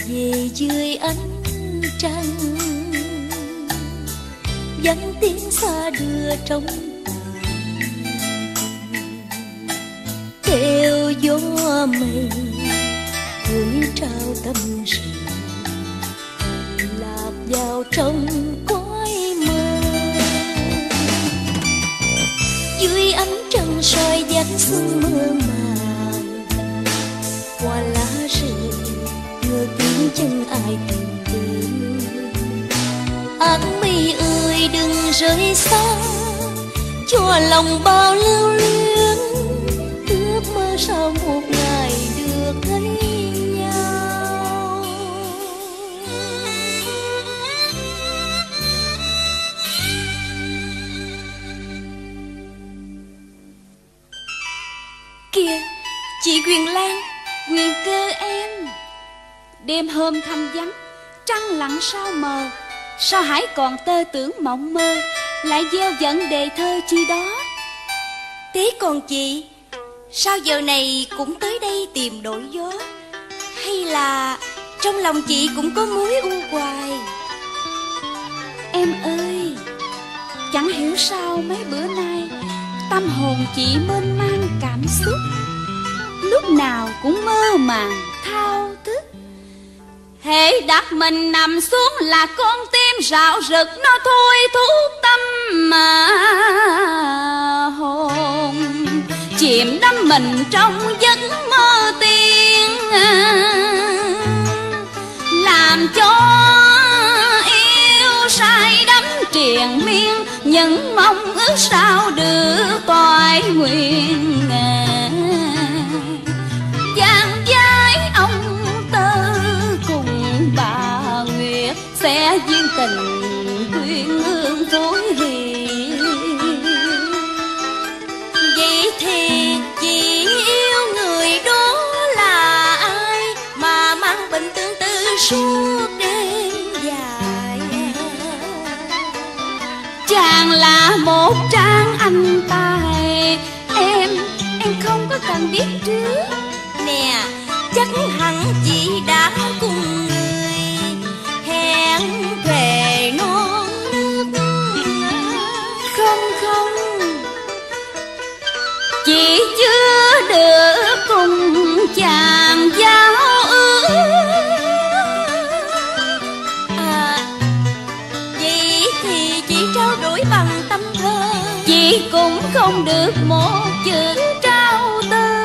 về dưới ánh trăng, vắng tiếng xa đưa trong theo gió mây hương trao tâm sự lạc vào trong cõi mơ. Dưới ánh trăng soi dáng xuân mơ màng, qua lá rơi ngờ tiếng chân ai tìm đến. Áng mây ơi đừng rơi xa, cho lòng bao lưu luyến, ước mơ sao một ngày được thấy nhau. Kìa, chị Quyền Lan, Quyền Cơ em. Đêm hôm thăm vắng, trăng lặng sao mờ, sao hãy còn tơ tưởng mộng mơ, lại gieo dẫn đề thơ chi đó. Thế còn chị, sao giờ này cũng tới đây tìm đổi gió? Hay là trong lòng chị cũng có mối u hoài? Em ơi, chẳng hiểu sao mấy bữa nay tâm hồn chị mênh mang cảm xúc, lúc nào cũng mơ màng thao thức. Hễ đặt mình nằm xuống là con tim rạo rực, nó thôi thúc tâm mà hồn, chìm đắm mình trong giấc mơ tiên, làm cho yêu say đắm triền miên, những mong ước sao được toại nguyện. Giang vai ông Tơ cùng bà Nguyệt sẽ duyên tình quyến ương phối hiền. Vậy thì chị yêu người đó là ai mà mang bệnh tương tư suốt đêm dài? Chàng là một trang anh tài, em không có cần biết trước. Nè, chắc hẳn chị đã cùng người hẹn thề non nước. Không, chị chưa được cùng chàng giao ước. Vậy thì chị trao đổi bằng tâm thơ, Chị cũng không được một chữ trao tơ.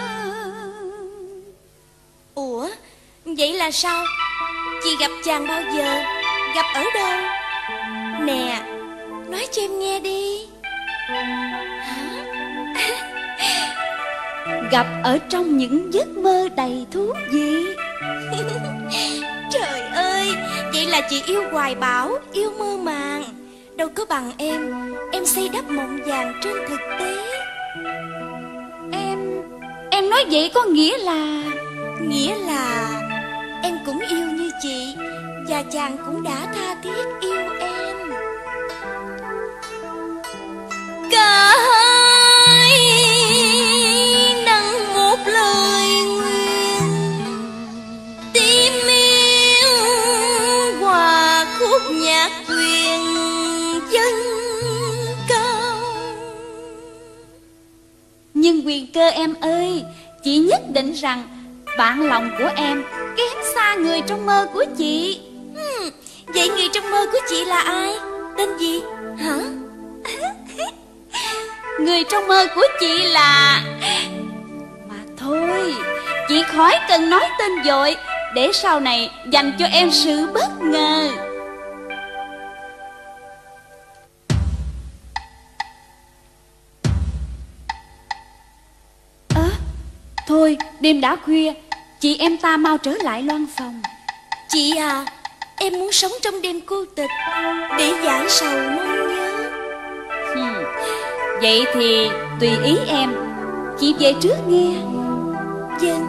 Ủa, vậy là sao? Chị gặp chàng bao giờ? Gặp ở đâu? Nè, nói cho em nghe đi. Hả? Gặp ở trong những giấc mơ đầy thú vị. Trời ơi, vậy là chị yêu hoài bão, yêu mơ màng. Đâu có bằng em xây đắp mộng vàng trên thực tế. Em nói vậy có nghĩa là... Nghĩa là em cũng yêu như chị, và chàng cũng đã tha thiết yêu em. Cả hai nâng một lời nguyện, tim yêu hòa khúc nhạc quyền dân cao. Nhưng Quyền Cơ em ơi, chị nhất định rằng bạn lòng của em kém xa người trong mơ của chị. Vậy người trong mơ của chị là ai? Tên gì? Hả? Người trong mơ của chị là... Mà thôi, chị khỏi cần nói tên vội, để sau này dành cho em sự bất ngờ. Thôi, đêm đã khuya, chị em ta mau trở lại loan phòng. Chị à, em muốn sống trong đêm cô tịch để giải sầu mong nhớ. Vậy thì tùy ý em, chị về trước nghe. Vâng.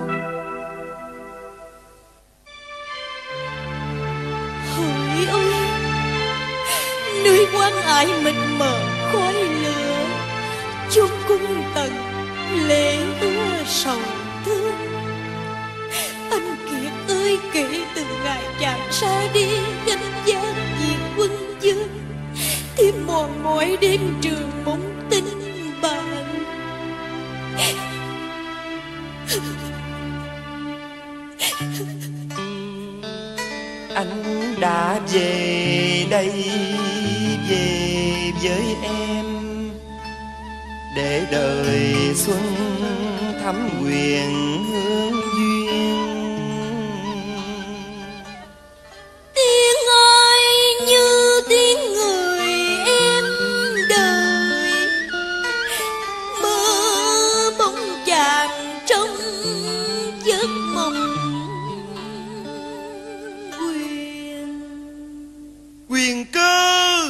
Hỡi ơi, nơi quan ải mịt mờ khói lửa, chốn cung tần lệ ưa sầu thương. Anh Kiệt ơi, ơi, kể từ ngày chàng ra đi gánh vác việc quân vương, thêm mòn mỏi đêm trường mong tin bạn. Anh đã về đây, về với em, để đời xuân thắm quyền hương duyên. Tiếng ơi như tiếng người em đời, mơ bóng chàng trong giấc mộng. Quyền Cơ!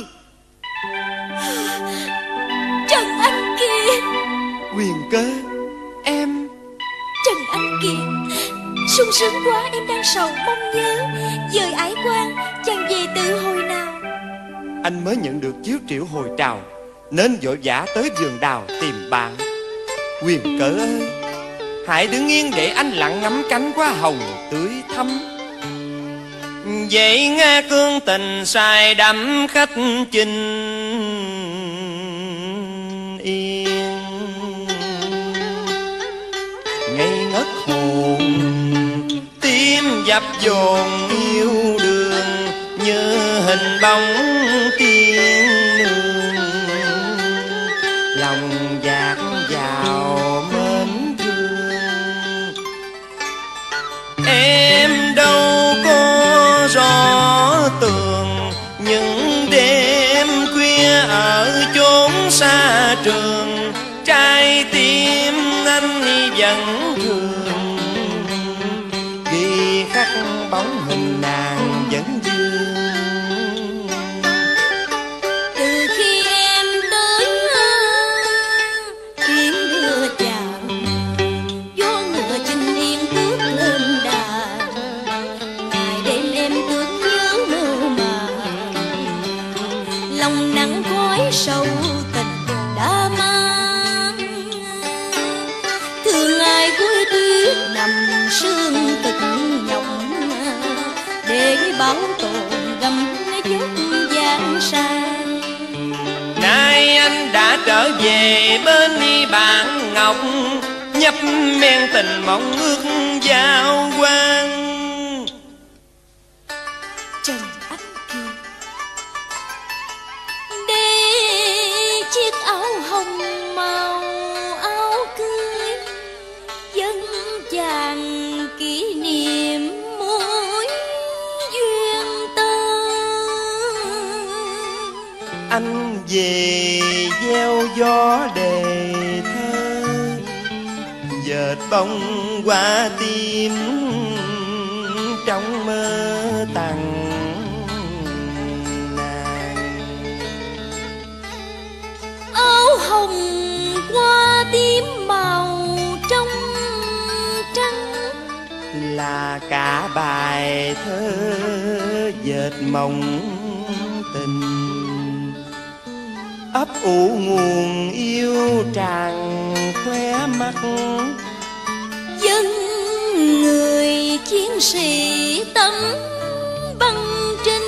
Trần Anh Kiệt! Quyền Cơ, em. Trần Anh Kiệt, sung sướng quá, em đang sầu mong nhớ. Dời ải quan, chàng về từ hồi nào? Anh mới nhận được chiếu triệu hồi trào, nên vội vã tới vườn đào tìm bạn. Quyền Cơ ơi, hãy đứng yên để anh lặng ngắm cánh hoa hồng tưới thắm. Vậy nghe cương tình say đắm khách chinh yên, ngây ngất hồn tim dập dồn yêu đương, như hình bóng tiên nương, lòng dạt vào mến thương. Em đâu có rõ tường những đêm khuya ở chốn xa trường, trái tim anh vẫn thường ghi khắc bóng hình nàng vẫn dương. Từ khi em tới tiếng đưa chào, gió ngựa chinh yên bước lên đàn, ngày đêm em tưởng nhớ mơ màng, lòng nặng khói sâu tình đã mang. Thường ngày cuối tuyết nằm sương cực nhọc, để bảo tồn gầm giấc giang sang. Nay anh đã trở về bên đi bạn ngọc, nhấp men tình mong ước giao quan. Trần Anh Kiệt, để chiếc áo hồng màu áo cưới, dân chàng kỷ niệm mối duyên tơ. Anh về gieo gió đề thơ, dệt bông qua tim trong mơ tặng nàng. Áo hồng qua tím màu trong trắng, là cả bài thơ dệt mộng tình, ấp ủ nguồn yêu tràn khóe mắt. dân người chiến sĩ tấm băng trinh.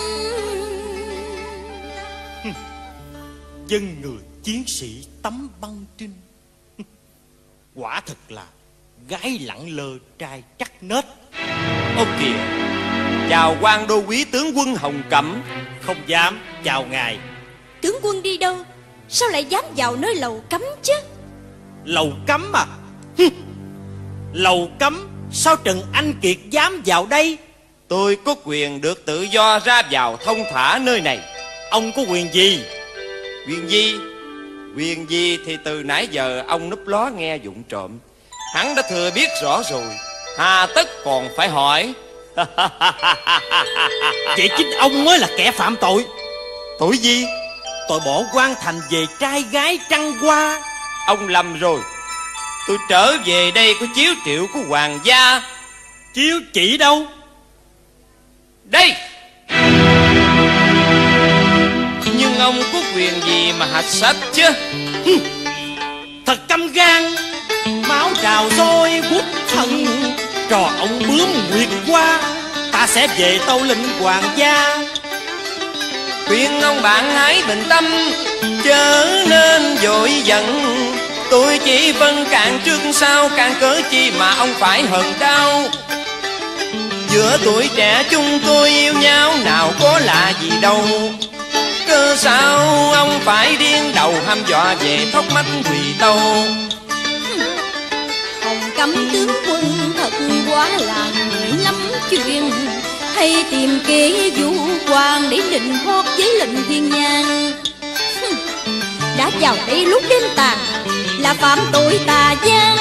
Dân người chiến sĩ tấm băng trinh. Quả thật là gái lẳng lơ trai chắc nết. Ô kìa, chào quan đô quý tướng quân Hồng Cẩm. Không dám chào ngài. Tướng quân đi đâu? Sao lại dám vào nơi lầu cấm chứ? Lầu cấm à? Lầu cấm? Sao Trần Anh Kiệt dám vào đây? Tôi có quyền được tự do ra vào thông thả nơi này. Ông có quyền gì? Quyền gì? Quyền gì thì từ nãy giờ ông núp ló nghe vụng trộm. Hắn đã thừa biết rõ rồi, hà tất còn phải hỏi. Vậy chính ông mới là kẻ phạm tội. Tội gì? Tội bỏ quan thành về trai gái trăng hoa. Ông lầm rồi. Tôi trở về đây có chiếu triệu của hoàng gia. Chiếu chỉ đâu? Đây. Nhưng ông có quyền gì mà hạch sách chứ? Thật căm gan. Máu trào sôi quất thần, trò ông bướm nguyệt qua, ta sẽ về tâu lĩnh hoàng gia. Khuyên ông bạn hãy bình tâm, chớ nên vội giận. Tôi chỉ vâng cạn trước sau, càng cớ chi mà ông phải hờn đau. Giữa tuổi trẻ chúng tôi yêu nhau, nào có lạ gì đâu. Cơ sao ông phải điên đầu, hăm dọa về thóc mách quỳ tâu. Hồng cấm tướng quân thật quá là người lắm chuyện, hay tìm kế vũ quan để định hót với lệnh thiên nhang. Đã vào đây lúc đêm tàn là phạm tội tà gian,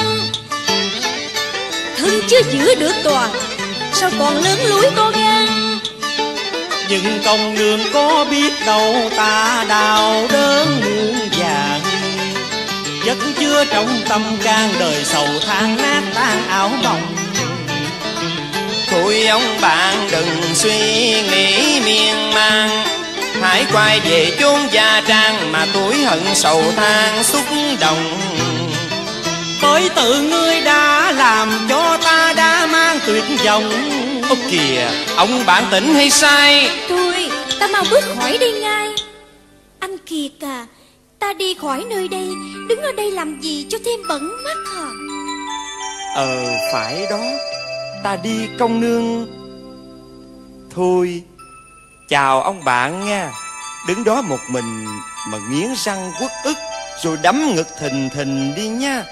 thân chưa giữ được toàn, sao còn lớn lối có gan. Nhưng công nương có biết đâu ta đau đớn muôn vàng, vẫn chưa trong tâm can đời sầu than nát tan áo mộng. Thôi ông bạn đừng suy nghĩ miên man, hãy quay về chốn gia trang mà tuổi hận sầu than xúc động. Bởi tự ngươi đã làm cho ta đã mang tuyệt vọng. Ô kìa, ông bạn tỉnh hay sai? Thôi, ta mau bước khỏi đây ngay. Anh Kiệt à, ta đi khỏi nơi đây, đứng ở đây làm gì cho thêm bẩn mắt hả? Phải đó, ta đi công nương. Thôi, chào ông bạn nha. Đứng đó một mình mà nghiến răng uất ức, rồi đấm ngực thình thình đi nha.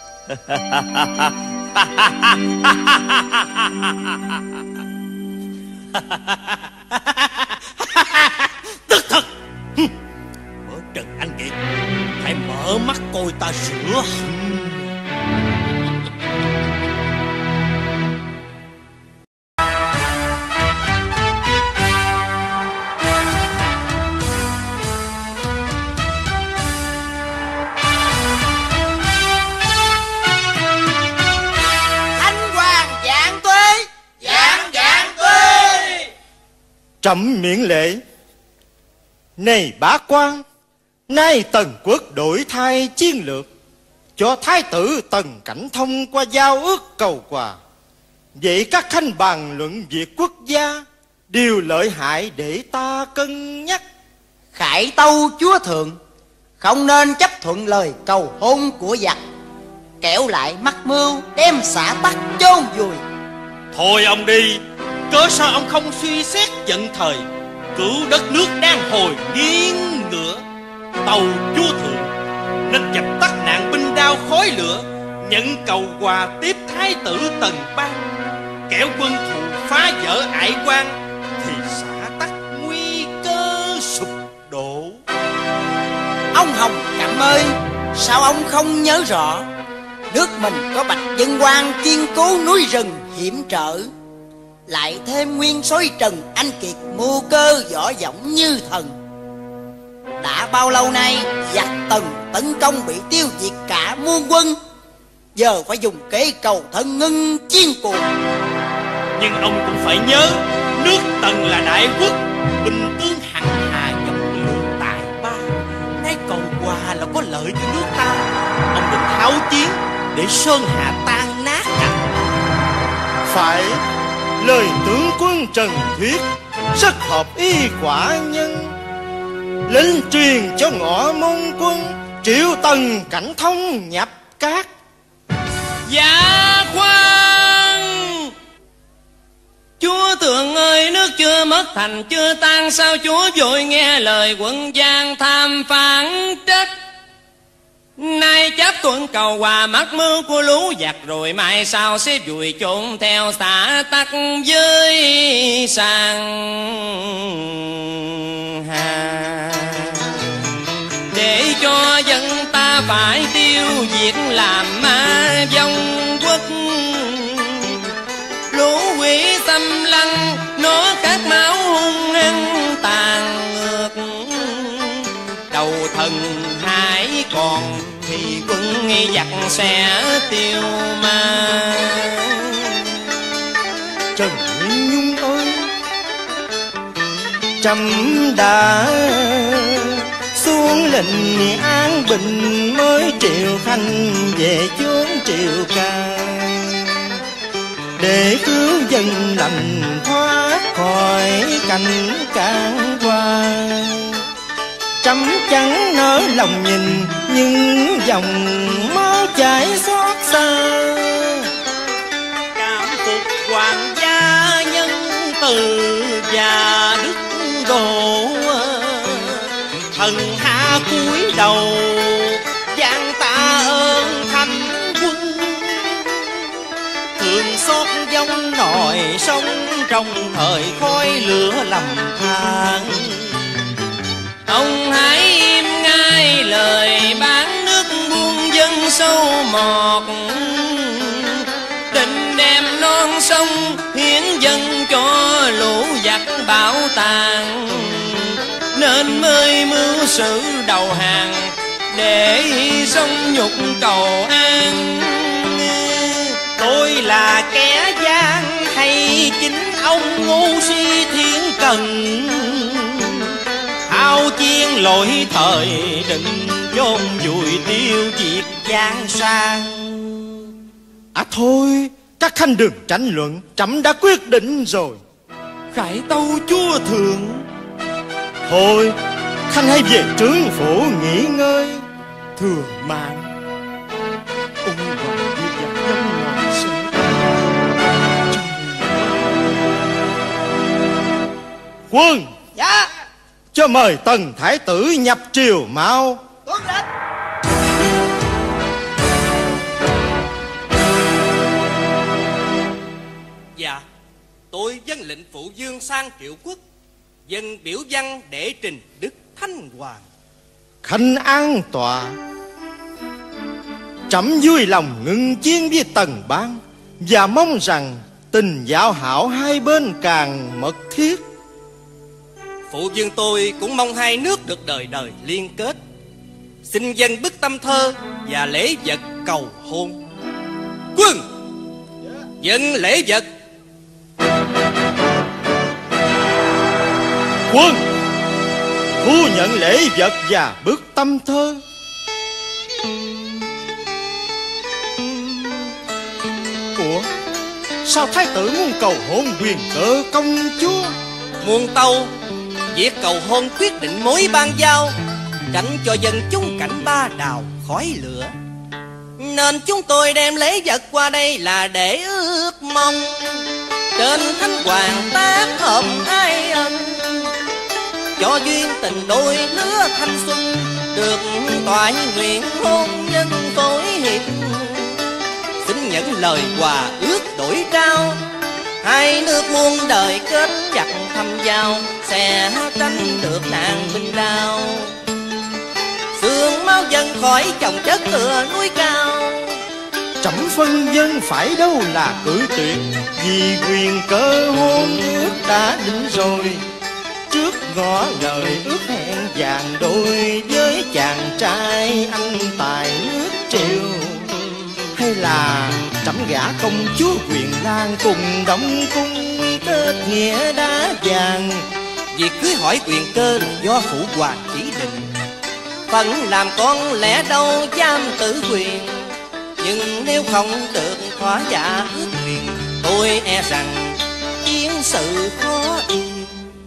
Tức thật. Mở trần anh Kiệt, hãy mở mắt coi ta sửa hận. Trẫm miễn lễ. Này bá quan, nay Tần quốc đổi thay chiến lược, cho thái tử Tần Cảnh Thông qua giao ước cầu quà. Vậy các khanh bàn luận việc quốc gia, điều lợi hại để ta cân nhắc. Khải tâu chúa thượng, không nên chấp thuận lời cầu hôn của giặc, kẻo lại mắc mưu đem xã tắc chôn vùi. Thôi ông đi, cớ sao ông không suy xét vận thời, cứu đất nước đang hồi nghiêng ngửa. Tâu chúa thượng nên dập tắt nạn binh đao khói lửa, nhận cầu quà tiếp thái tử Tần Bang. Kẻo quân thù phá vỡ ải quan, thì xã tắc nguy cơ sụp đổ. Ông Hồng Cẩm ơi, sao ông không nhớ rõ nước mình có Bạch Dân Quang kiên cố núi rừng hiểm trở, lại thêm nguyên soái Trần Anh Kiệt mưu cơ võ dõng như thần. Đã bao lâu nay giặc Tần tấn công bị tiêu diệt cả muôn quân, giờ phải dùng kế cầu thân ngưng chiến cuồng. Nhưng ông cũng phải nhớ, nước Tần là đại quốc, binh tướng hằng hà dòng lương tài ba, nay cầu quà là có lợi cho nước ta. Ông đừng tháo chiến để sơn hà tan nát cả. Phải, lời tướng quân Trần Thuyết rất hợp ý quả nhân. Lệnh truyền cho ngọ môn quân, triệu Tần Cảnh Thông nhập cát. Dạ khoan, chúa thượng ơi, nước chưa mất thành chưa tan, sao chúa vội nghe lời quận Giang tham phản trách. Nay chấp thuận cầu hòa mắc mưu của lũ giặc, rồi mai sau sẽ vùi chôn theo xã tắc với sàn hà. Để cho dân ta phải tiêu diệt làm ma vong quốc, lũ quỷ xâm lăng nó khát máu hung hăng tàn ngược. Đầu thần hải còn thì quân giặc sẽ tiêu ma. Trần Nguyên Nhung ơi, trẫm đã xuống lệnh an bình, mới triệu khanh về chốn triệu ca. để cứu dân lành thoát khỏi cảnh can qua. Trẫm chẳng nỡ lòng nhìn những dòng máu chảy xót xa. Cảm phục hoàng gia nhân từ và đức độ, thần hạ cúi đầu vang tạ ơn thánh quân. Thường xót giống nồi sông trong thời khói lửa lầm than. Ông hãy im ngay lời bán nước buông dân sâu mọt, định đem non sông hiến dâng cho lũ giặc bão tàn. Nên mới mưu sự đầu hàng để sông nhục cầu an. Tôi là kẻ gian hay chính ông ngu si thiên cần, thao chiên lỗi thời định chôn vùi tiêu diệt giang sang. À thôi, các khanh đừng tranh luận, trẫm đã quyết định rồi. Khải tâu chúa thượng. Thôi, khanh hãy về trướng phủ nghỉ ngơi. Thưa mạng, ung hoàng giết giặc dân ngọn sẽ Quân. Dạ. Cho mời Tần Thái tử nhập triều mau. Tuân lệnh. Dạ, tôi vâng lệnh phụ vương sang Triệu Quốc, dân biểu văn để trình Đức Thánh Hoàng. Khanh an tọa. Trẫm vui lòng ngưng chiến với Tần Bang, và mong rằng tình giao hảo hai bên càng mật thiết. Phụ vương tôi cũng mong hai nước được đời đời liên kết. Xin dâng bức tâm thơ và lễ vật cầu hôn. Quân, dâng lễ vật. Quân, thu nhận lễ vật và bức tâm thơ. Ủa, sao thái tử muốn cầu hôn quyền cơ công chúa? Muôn tâu, việc cầu hôn quyết định mối ban giao, tránh cho dân chúng cảnh ba đào khói lửa. Nên chúng tôi đem lễ vật qua đây là để ước mong trên thánh hoàng tác hợp hai ân, cho duyên tình đôi lứa thanh xuân được toại nguyện hôn nhân phối hiệp. Xin nhận lời quà ước đổi trao, hai nước muôn đời kết chặt thâm giao, sẽ tránh được nạn binh đao. Sương máu dân khỏi chồng chất tựa núi cao. Trẫm phân dân phải đâu là cử tuyệt, vì quyền cơ hôn ước đã định rồi. Trước ngõ lời ước hẹn vàng đôi với chàng trai anh tài nước Triệu. Hay là trẫm gả công chúa Quyền Lang cùng Đông Cung kết nghĩa đá vàng. Việc cưới hỏi quyền cơ do phụ hoàng chỉ định, phận làm con lẽ đâu giam tử quyền. Nhưng nếu không được thỏa dạ ước nguyện, tôi e rằng chiến sự khó yên.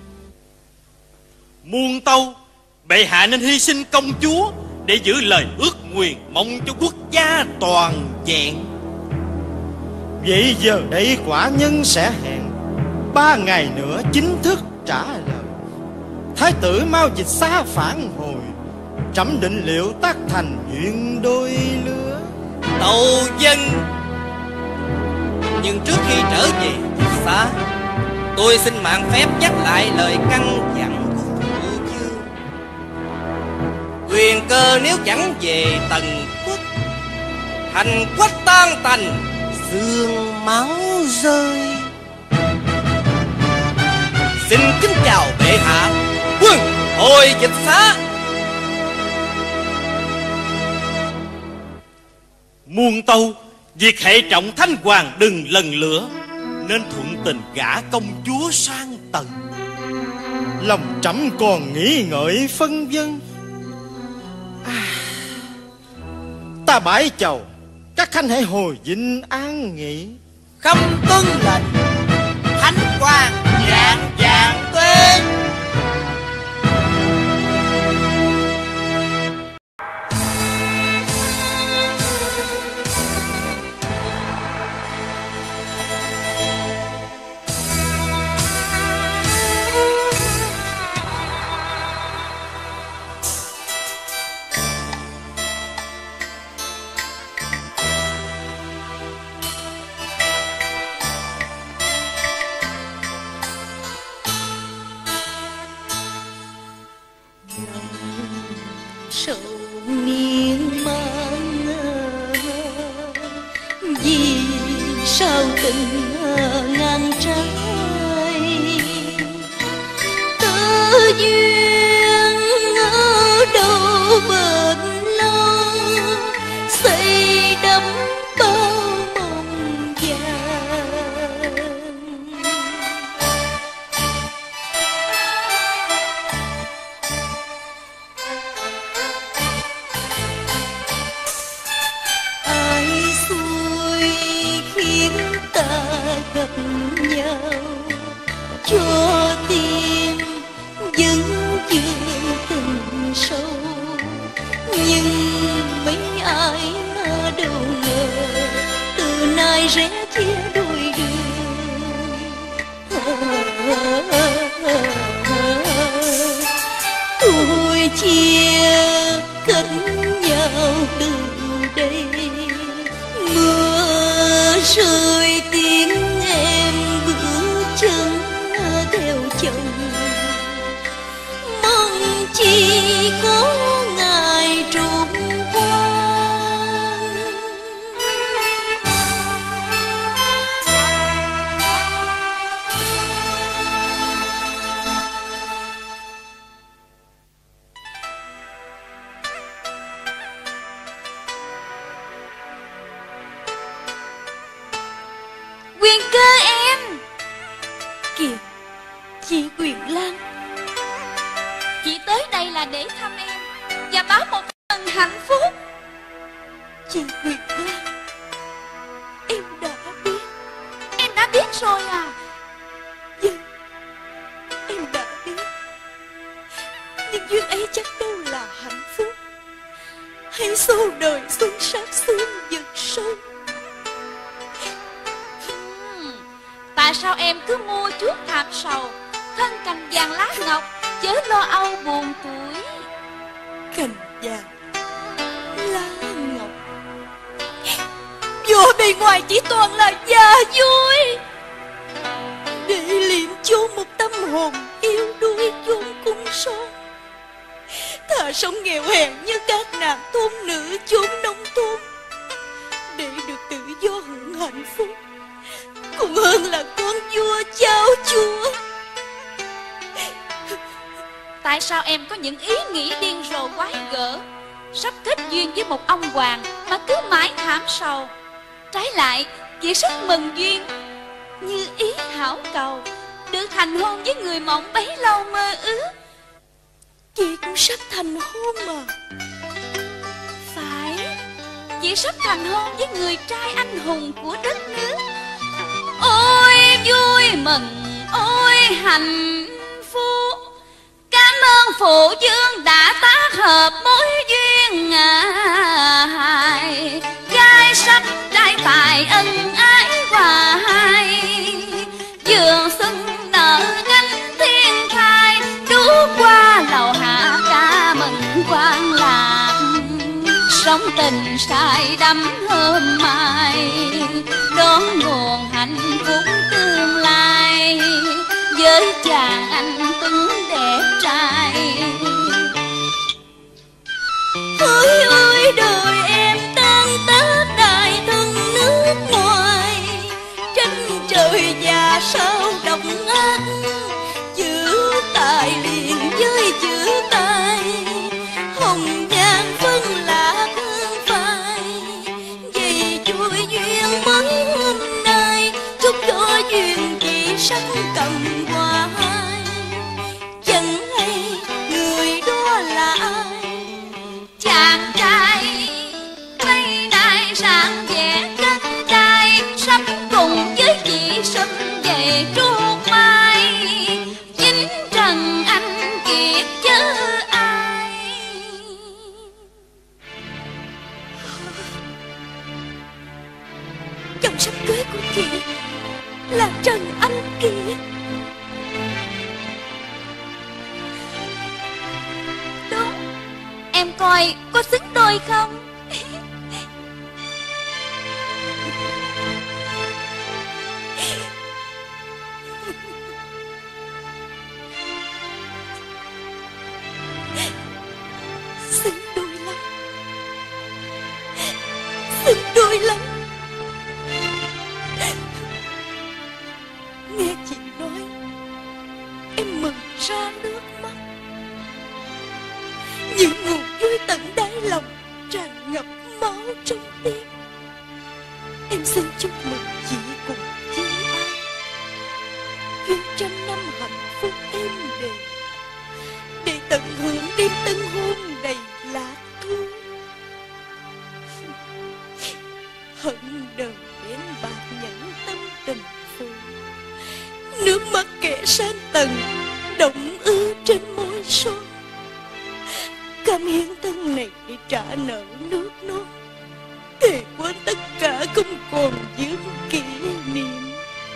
Muôn tâu, bệ hạ nên hy sinh công chúa để giữ lời ước nguyện, mong cho quốc gia toàn vẹn. Vậy giờ đây quả nhân sẽ hẹn 3 ngày nữa chính thức trả lời. Thái tử mau dịch xa phản hồi, trẫm định liệu tác thành chuyện đôi lứa. Tâu dân. Nhưng trước khi trở về dịch xa, tôi xin mạng phép nhắc lại lời căn dặn của phụ vương. Quyền cơ nếu chẳng về Tần Quốc, thành quách tan tành, xương máu rơi. Xin kính chào bệ hạ. Quân hồi dịch xá. Muôn tâu, việc hệ trọng thánh hoàng đừng lần lửa, nên thuận tình gả công chúa sang Tần. Lòng trẫm còn nghĩ ngợi phân vân. Ta bãi chầu, các khanh hãy hồi dinh an nghỉ. không tuân lệnh, thánh quang vạn vạn tuế. sầu miên man vì sao tình ngang trái tơ duyên ở đâu bền lâu xây đắm bao mộng vàng. Ai xui khiến ta gặp nhau cho tim vẫn chưa tình sâu, nhưng mấy ai mà đâu ngờ từ nay rẽ chia đôi đường. Tôi chia cách nhau từ đây, mưa rơi tiếng em bước chân theo chồng, mong chỉ có ngày trùng quang. Quyền Cơ em kìa, chị Quyền Lan, chị tới đây là để thăm em và báo một phần hạnh phúc. Chị Quyền Lan, em đã biết. Em đã biết rồi à? Vâng, em đã biết. Nhưng duyên ấy chắc đâu là hạnh phúc, hay số đời xuân sát xương vực sâu. Tại sao em cứ mua chuốt thảm sầu, thân cành vàng lá ngọc, chớ lo âu buồn tuổi. Cành vàng lá ngọc, vô bề ngoài chỉ toàn là già vui, để liệm chôn một tâm hồn yêu đuối chốn cung son. Thà sống nghèo hèn như các nàng thôn nữ chốn nông thôn, để được tự do hưởng hạnh phúc, cũng hơn là con vua cháu chúa. Tại sao em có những ý nghĩ điên rồ quái gở, sắp kết duyên với một ông hoàng mà cứ mãi thảm sầu? Trái lại, chị rất mừng duyên, như ý hảo cầu, được thành hôn với người mộng bấy lâu mơ ước. Chị cũng sắp thành hôn mà. Phải, chị sắp thành hôn với người trai anh hùng của đất nước. Ôi vui mừng, ôi hạnh phúc, cảm ơn phụ vương đã tác hợp mối duyên hài. Gái sắc trai tài ân ái hòa hai, vườn xuân nở cánh thiên thai, đú qua lầu hạ ca mừng quan lạc. Sống tình say đắm hôm mai, đón nguồn hạnh phúc tương lai với chàng anh tuấn đẹp trai. Ôi ôi đời em tan tác đại thân nước ngoài, tranh trời và sao độc ác, chữ tài liền với chữ tài, hồng nhan phân lạc hương phai. Vì vui duyên mới hôm nay, chúc cho duyên chị sắc cầm hoa hai. Chẳng hay người đó là ai, Chàng trai cây đai sáng vẻ cất trai, sắp cùng với cưới của chị là Trần Anh Kiệt. Đúng, em coi có xứng đôi không? Xứng đôi lắm, xứng đôi lắm. Nghe chị nói, em mừng ra nước mắt. Những nguồn vui tận đáy lòng tràn ngập máu trong tim. Em xin chúc mừng chị cùng chị An duyên trăm năm hạnh phúc êm đềm, để tận hưởng đêm tân hôn đầy lạc thu. Hận đời đến bạc nhẫn tâm tình phụ, nước mắt kẻ sang tầng động ư trên môi son. Cam hiến thân này để trả nợ nước non, thề quên tất cả không còn giữ kỷ niệm.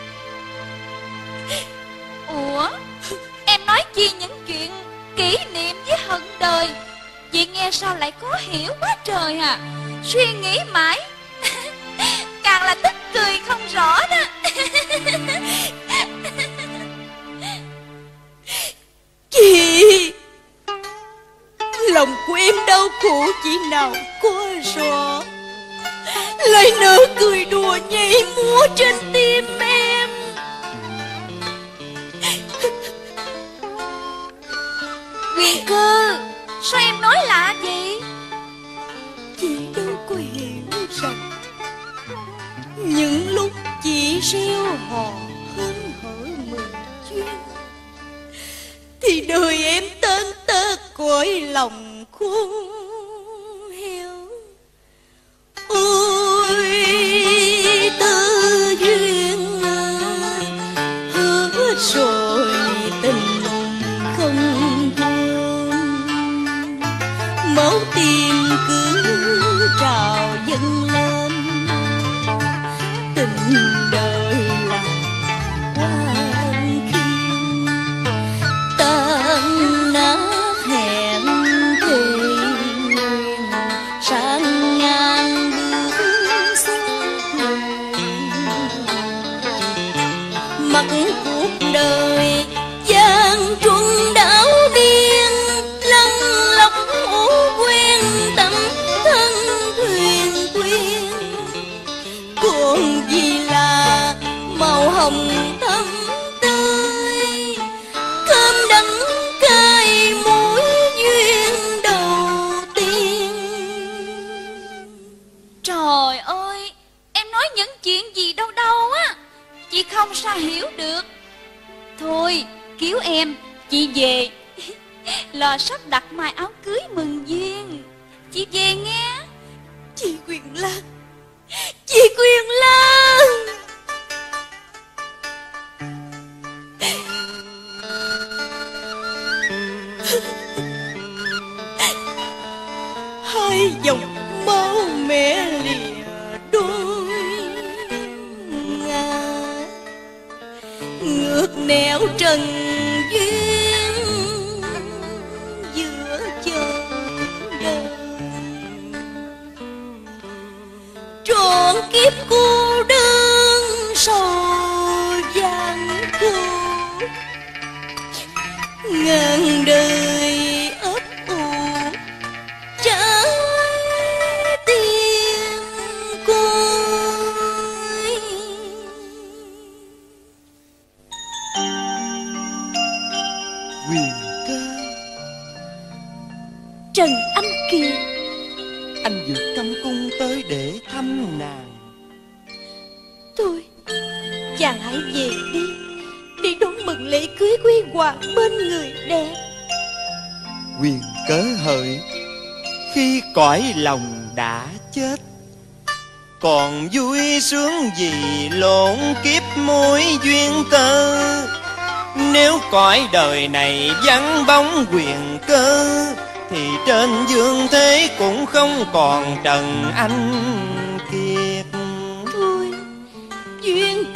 Ủa, em nói chi những chuyện kỷ niệm với hận đời? Chị nghe sao lại khó hiểu quá trời à. Suy nghĩ mãi càng là tức cười không rõ đó. Chị, lòng của em đau khổ chị nào có rõ. Lời nở cười đùa nhảy múa trên tim em. Huyền Cơ, sao em nói lạ vậy? Chị đâu có hiểu rằng những lúc chị reo hò hớn hở mừng duyên, thì đời em tên tơ cõi lòng khôn heo. Ôi tơ duyên hứa rồi tình không thương, máu tim cứ trào dâng lên. Tình đời là quan khiên, tan nát hẹn thề nguyện, sang ngang bước xuống mặt cuộc đời gian truân đảo điên, lăn lóc ủ quen tấm thân thuyền quyên. Còn gì là màu hồng thắm tươi, cơm đắng cay mối duyên đầu tiên. Trời ơi, em nói những chuyện gì đâu đâu á. Chị không sao hiểu được. Thôi, cứu em, chị về lo sắp đặt mai áo cưới mừng duyên. Chị về nghe. Chị Quyền Lan, chị Quyền Lan. Hai dòng máu mẹ lìa đôi ngà, ngược nẻo trần duyên giữa chờ đời. Trọn kiếp cô đơn sầu gian khổ, ngàn đời ấp ủ trái tim côi. Huyền Cơ, Trần Anh Kiệt, anh vượt cấm cung tới để thăm nàng. thôi chàng hãy về đi, để đón mừng lễ cưới quy hoàng bên người đẹp. Huyền Cớ hỡi, khi cõi lòng đã chết, còn vui sướng gì lộn kiếp mối duyên cơ. Nếu cõi đời này vắng bóng Huyền Cơ, thì trên dương thế cũng không còn Trần Anh Kiệt. Thôi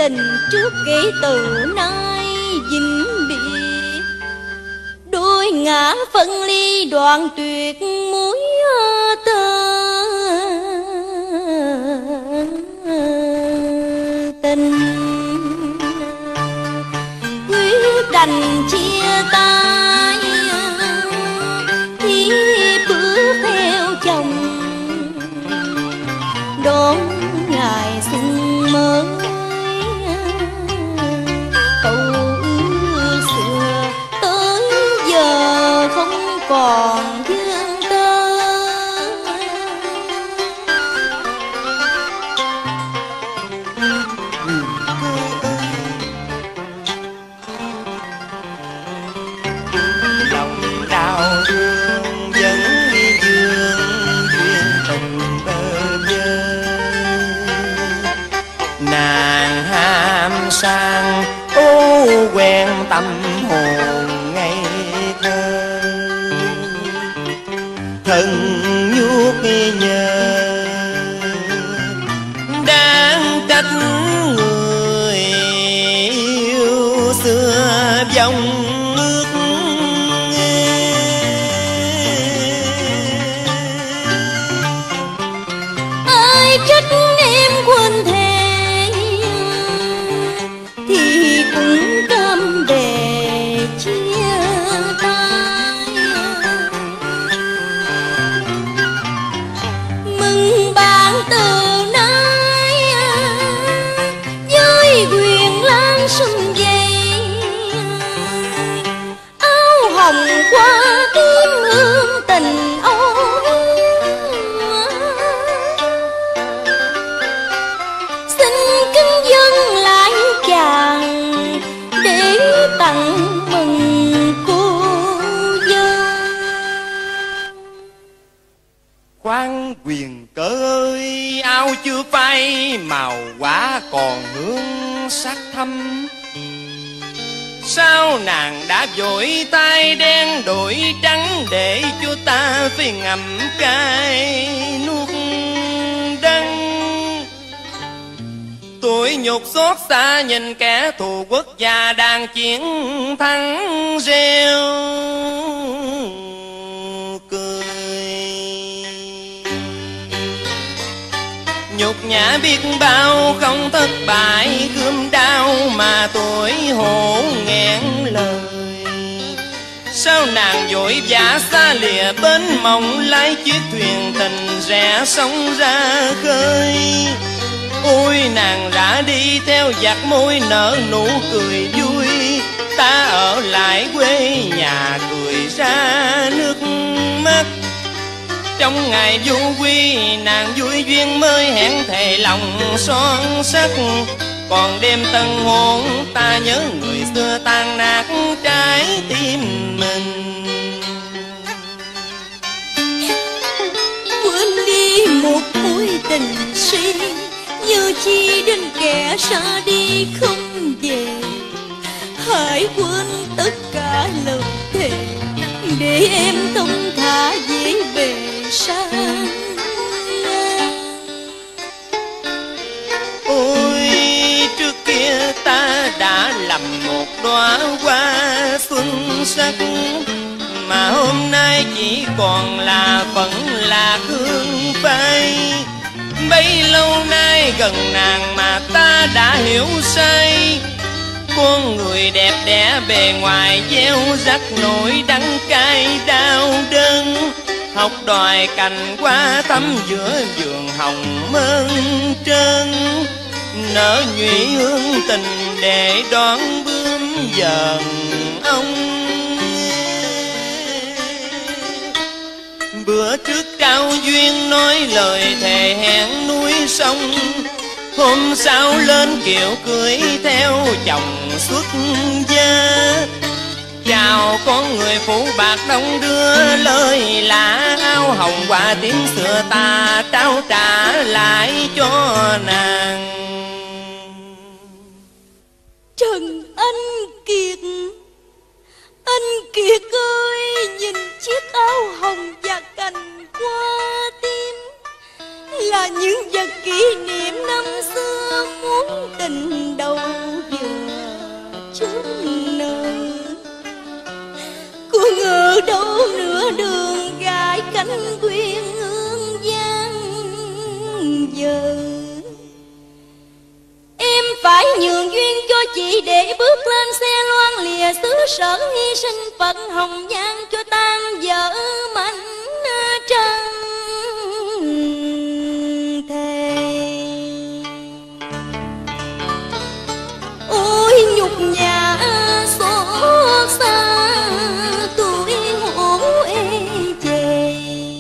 tình trước kể từ nay vĩnh biệt. Đôi ngã phân ly đoạn tuyệt mối tơ tình, quyết đành chia tay thì bước theo chồng đón ngày xuân mới. Câu ước xưa tới giờ không còn vương tơ. Lòng đau thương vẫn dương duyên tình bơ vơ. Nàng ham sang ô quen tâm hồn ngây thơ, thân nhuốc nhớ đang trách người yêu xưa vòng ước. Ai trách em quên thề thì cũng cam bề chia tay. Mừng bạn từ nay với quyền lan xuân dày, áo hồng qua tím hương tình âu yếm. Xin kính dâng lại chàng để tặng mừng cô dâu. Khoan Quyền Cớ ơi, áo chưa phai màu quả còn hương sắc thâm. Sao nàng đã vội tay đen đổi trắng để cho ta phải ngậm cay nuốt đắng. Tuổi nhục xót xa nhìn kẻ thù quốc gia đang chiến thắng reo cười. Nhục nhã biết bao không thất bại, gươm đao mà tuổi hổ nghẹn lời. Sao nàng vội vã xa lìa bến mộng, lái chiếc thuyền tình rẽ sông ra khơi. Ôi nàng đã đi theo giặc môi nở nụ cười vui, ta ở lại quê nhà cười ra nước mắt. Trong ngày du quy nàng vui duyên mới hẹn thề lòng son sắc, còn đêm tân hôn ta nhớ người xưa tan nát trái tim mình. Quên đi một mối tình si, như chi đến kẻ xa đi không về. Hãy quên tất cả lời thề để em thông thả dễ về sang. Ôi trước kia ta đã lầm một đóa hoa xuân sắc, mà hôm nay chỉ còn là phận lạc hương phai. Bấy lâu nay gần nàng mà ta đã hiểu sai, con người đẹp đẽ bề ngoài gieo rắc nỗi đắng cay đau đớn. Học đòi cành hoa thắm giữa vườn hồng mơn trơn, nở nhụy hương tình để đón bướm dần ông. Bữa trước trao duyên nói lời thề hẹn núi sông, hôm sau lên kiệu cưới theo chồng xuất gia. Chào con người phụ bạc đông đưa lời lạ, áo hồng quả tím sữa ta trao trả lại cho nàng. Trần Anh Kiệt ơi, nhìn chiếc áo hồng và cành hoa tím là những vật kỷ niệm năm xưa muốn tình đầu đâu nửa đường gái cánh quyên hương giang giờ. Em phải nhường duyên cho chị để bước lên xe loan lìa xứ sở, hy sinh phận hồng nhan cho tan vỡ mảnh trăng thề. Ôi nhục nhã xót xa tuổi hổ ê chề,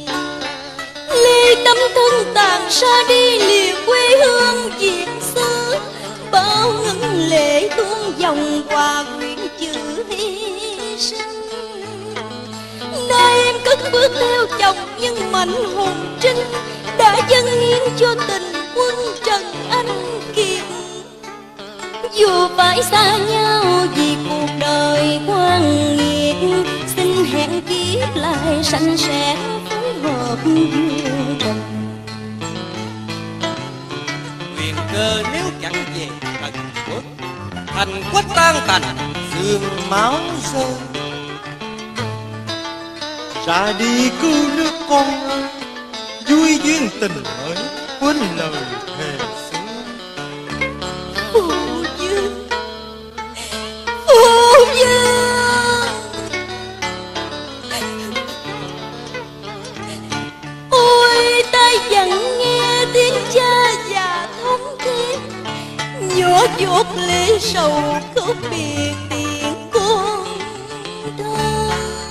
lê tấm thân tàn xa đi lìa quê hương Việt xứ. Bao ngân lệ tuôn dòng qua quyển chữ hy sinh. Nay em cất bước theo chồng nhưng mạnh hồn trinh đã dâng hiến cho tình quân Trần Anh Kiệt. Dù phải xa nhau vì cuộc đời quan nghiệt, xin hẹn kiếp lại sanh sẻ phối hợp duyên tình. Quyền Cơ nếu chẳng về Tần Quốc, thành quách tan tành xương máu rơi. Ra đi cứu nước con ơi, vui duyên tình mới quên lời thề xưa. Phụ Dương, Phụ Dương, ôi ta vẫn nghe tiếng cha già thống thiết, nhỏ giọt lệ sầu khóc biệt tiếng con thơ.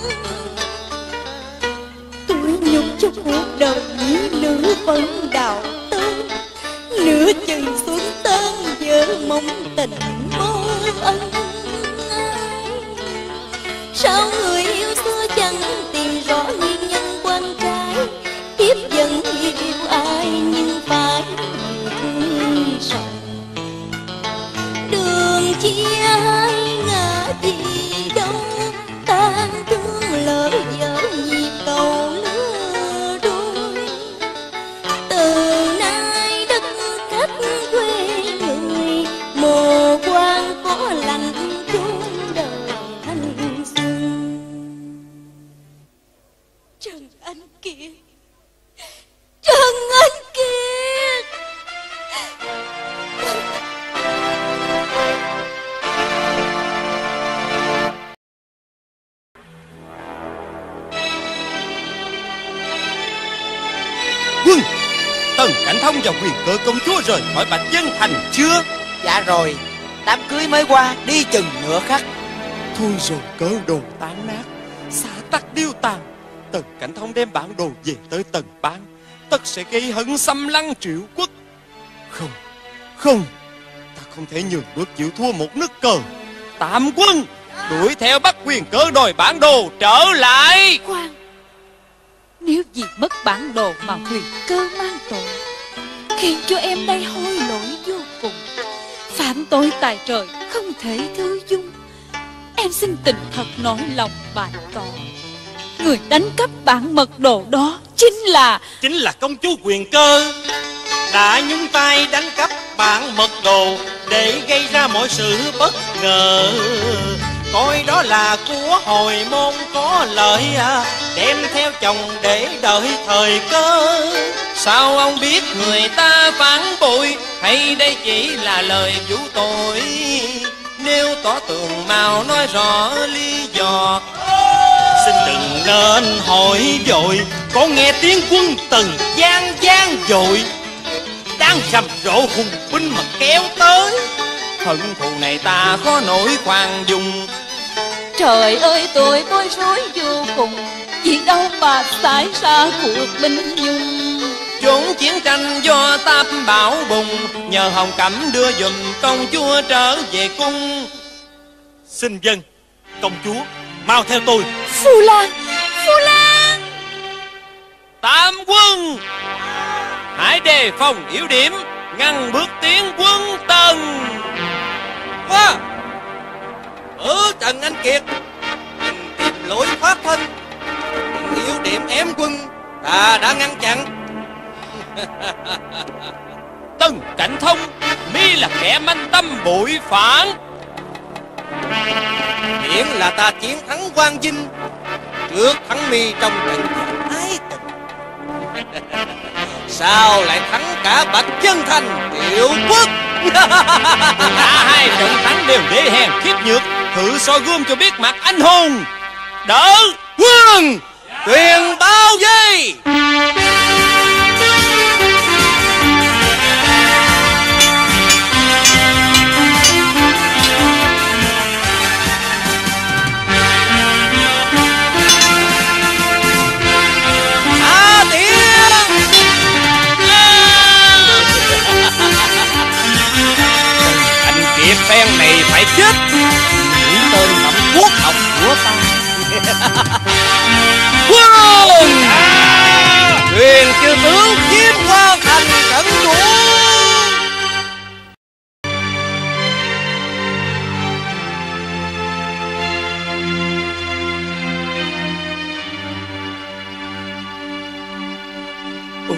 Tôi nhục cho cuộc đời những nữ vẫn đào tơ, nửa chừng xuống tên vợ mong tình mơ ân ai. Sao người yêu xưa chẳng tìm rõ nguyên nhân quan trái, tiếp vẫn yêu ai nhưng phải thương sầu. Đường chia hai ngã gì đâu, tan thương lỡ vỡ nhịp cầu lứa đôi. Từ nay đất khách quê người, mồ quan có lành chốn đời thanh xuân. Trần Anh Kiệt, Trần Anh Kiệt. Quân, Tần Cảnh Thông và Quyền Cơ công chúa rời khỏi Bạch Vân Thành chưa? Dạ rồi, đám cưới mới qua, đi chừng nửa khắc. Thôi rồi cớ đồ tan nát, xã tắc điêu tàn. Tần Cảnh Thông đem bản đồ về tới Tần Bang, tất sẽ gây hấn xâm lăng Triệu Quốc. Không, không, ta không thể nhường bước chịu thua một nước cờ. Tạm quân, đuổi theo bắt Quyền Cơ đòi bản đồ trở lại. Khoan, nếu vì mất bản đồ mà Quyền Cơ mang tội, khiến cho em đây hối lỗi vô cùng, phạm tội tài trời không thể thứ dung. Em xin tình thật nỗi lòng bày tỏ, người đánh cắp bản mật đồ đó chính là công chúa Quyền Cơ, đã nhúng tay đánh cắp bản mật đồ để gây ra mọi sự bất ngờ. Coi đó là của hồi môn có lợi, đem theo chồng để đợi thời cơ. Sao ông biết người ta phản bội, hay đây chỉ là lời vũ tội? Nếu tỏ tường mau nói rõ lý do. Xin đừng nên hỏi vội, có nghe tiếng quân Tần gian gian dội, đang rầm rộ hùng binh mà kéo tới. Hận thù này ta khó nổi khoan dung. Trời ơi tôi bối rối vô cùng, vì đâu mà xảy ra cuộc binh nhung. Chốn chiến tranh do táp bão bùng, nhờ Hồng Cẩm đưa dùm công chúa trở về cung. Xin dân, công chúa mau theo tôi. Phu Lan, Phu Lan. Tam quân, hãy đề phòng yếu điểm, ngăn bước tiến quân Tần. Wow. Trần Anh Kiệt, đừng tìm lối thoát thân. Những yếu điểm ém quân ta đã ngăn chặn. Tần Cảnh Thông mi là kẻ manh tâm bội phản. Miễn là ta chiến thắng Quang Vinh, trước thắng mi trong trận giặc ái tình. Sao lại thắng cả Bạch Chân Thành, Triệu Quốc? Cả hai trận thắng đều đê hèn khiếp nhược, thử soi gươm cho biết mặt anh hùng. Đỡ Quân truyền bao vây. Kiệt phen này phải chết, những tên bẩm quốc học của ta. Quân truyền chư tướng chiếm qua thành trận thủ. Ôi,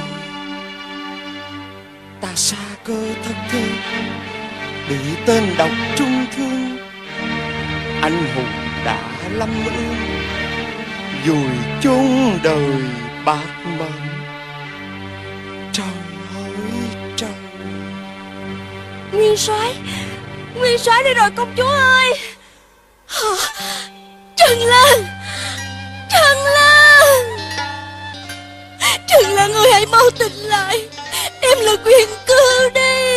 ta xa cơ thất thế, bị tên độc trung thương. Anh hùng đã lâm ương, vùi chôn đời bạc mệnh. Trời ơi trời! Nguyên soái đi rồi công chúa ơi. Trần Lan, ơi hãy mau tỉnh lại, em là Quyền Cơ đây.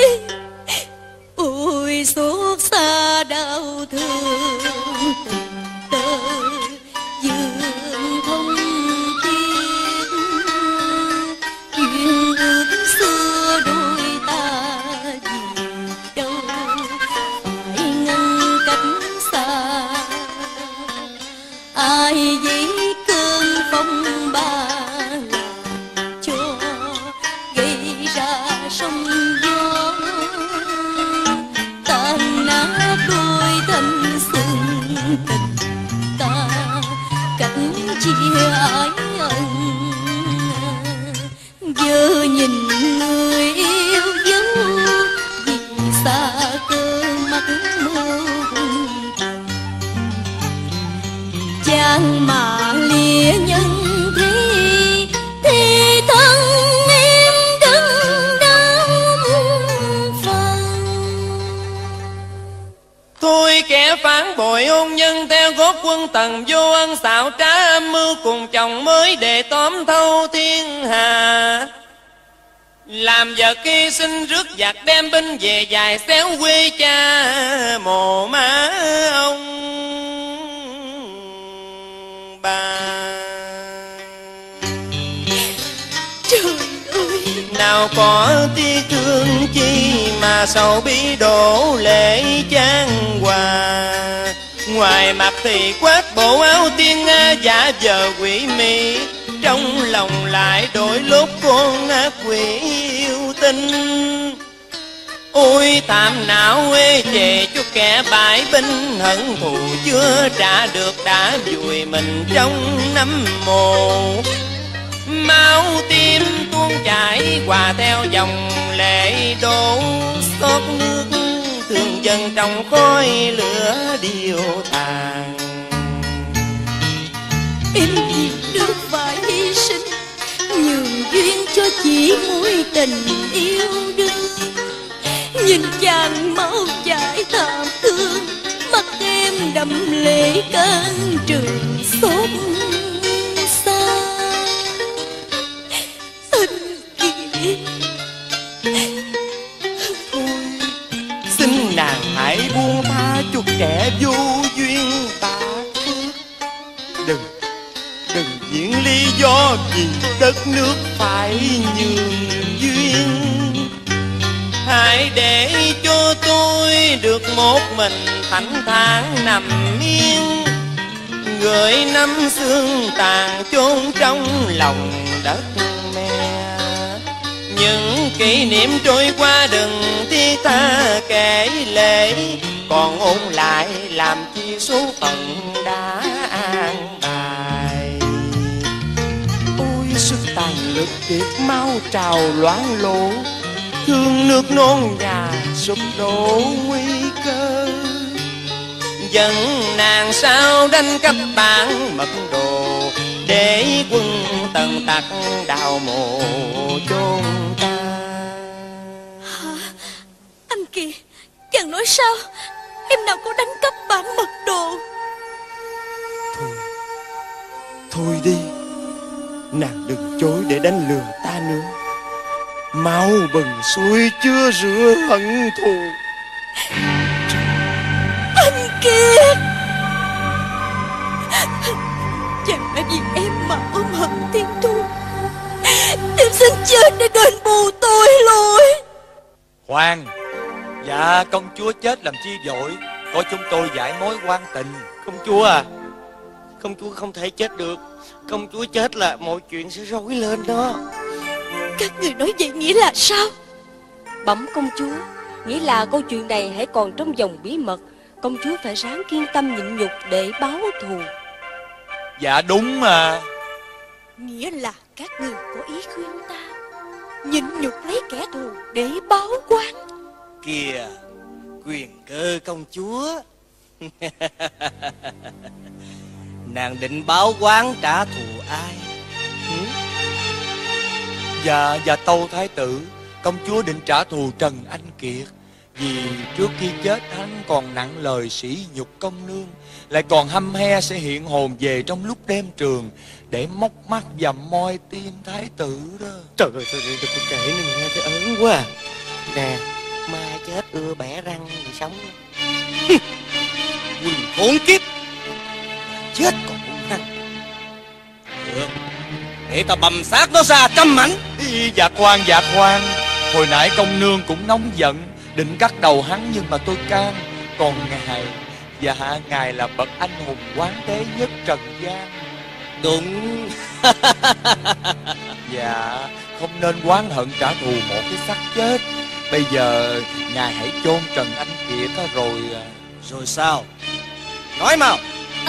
Ôi xót xa đau thương tình tơ dương thông thiên, chuyện ước xưa đôi ta gì đâu phải ngăn cách xa. Ai dấy cơn phong ba cho gây ra sóng gió, tan nát đôi thanh xuân tình ta, cách chia ái ân. Giờ nhìn người yêu dấu vì xa cơ mắt mơ chàng mà lìa nhân thế, thì thân em đứng đau phần. Thôi kẻ phản bội hôn nhân theo gót quân Tần, vô ân xảo trá âm mưu cùng chồng mới để tóm thâu thiên hà. Làm vợ khi sinh rước giặc đem binh về dài xéo quê cha mồ má ông bà. Trời ơi, Nào có tiếc thương chi mà sầu bi đổ lệ chan hòa. Ngoài mặt thì quát bộ áo tiên nga giả vờ quỷ mị, trong lòng lại đổi lúc con ác quỷ yêu tinh. Ôi thảm não ê chề cho kẻ bãi binh, hận thù chưa trả được đã vùi mình trong nấm mồ. Máu tim tuôn chảy hòa theo dòng lệ đổ, xót nước thương dân trong khói lửa điêu tàn. em vì nước phải hy sinh, nhường duyên cho chỉ mối tình yêu đương. Nhìn chàng máu chảy thảm thương, mắt em đầm lệ can trường xót xa. Anh Kiệt, Xin nàng hãy buông tha cho kẻ vô duyên ta. Đừng diễn lý do vì đất nước phải nhường duyên. Hãy để cho tôi được một mình thảnh thản nằm yên, gửi năm xương tàn chôn trong lòng đất mẹ. Những kỷ niệm trôi qua đừng thiết tha kể lệ, còn ôn lại làm chi số phận đã an bài. Ôi sức tàn lực kiệt máu trào loáng lổ, thương nước non nhà sụp đổ nguy cơ. Dân nàng sao đánh cắp bán mật đồ, để quân Tần tặc đào mộ chôn ta. Hả? Anh Kiệt, chàng nói sao? Em nào có đánh cắp bản mật đồ. Thôi đi, nàng đừng chối để đánh lừa ta nữa. Máu bừng xuôi chưa rửa hận thù. Anh Kiệt, chàng đã vì em mà ôm hận thiên thu. Em xin chết để đền bù tội lỗi. Khoan, dạ công chúa chết làm chi vội, có chúng tôi giải mối quan tình. Công chúa à, công chúa không thể chết được. Công chúa chết là mọi chuyện sẽ rối lên đó. Các người nói vậy nghĩa là sao? Bẩm công chúa, nghĩa là câu chuyện này hãy còn trong vòng bí mật. Công chúa phải ráng kiên tâm nhịn nhục để báo thù. Dạ đúng mà. Nghĩa là các người có ý khuyên ta nhịn nhục lấy kẻ thù để báo oán. Kìa, quyền cơ công chúa. Nàng định báo oán trả thù ai? Dạ tâu thái tử, công chúa định trả thù Trần Anh Kiệt. Vì trước khi chết hắn còn nặng lời sỉ nhục công nương, lại còn hăm he sẽ hiện hồn về trong lúc đêm trường để móc mắt và moi tim thái tử đó. Trời ơi, đừng có kể nữa, nghe thấy ớn quá. Nè, ma chết ưa bẻ răng thì sống. Quỳnh khốn kiếp, chết còn hung hăng. Được, để ta bầm xác nó ra trăm mảnh. Dạ khoan, hồi nãy công nương cũng nóng giận định cắt đầu hắn, nhưng mà tôi can. Còn ngài là bậc anh hùng quán thế nhất trần gian. Đúng. Dạ, không nên oán hận trả thù một cái xác chết. Bây giờ ngài hãy chôn Trần Anh Kiệt rồi. Rồi sao? Nói mau.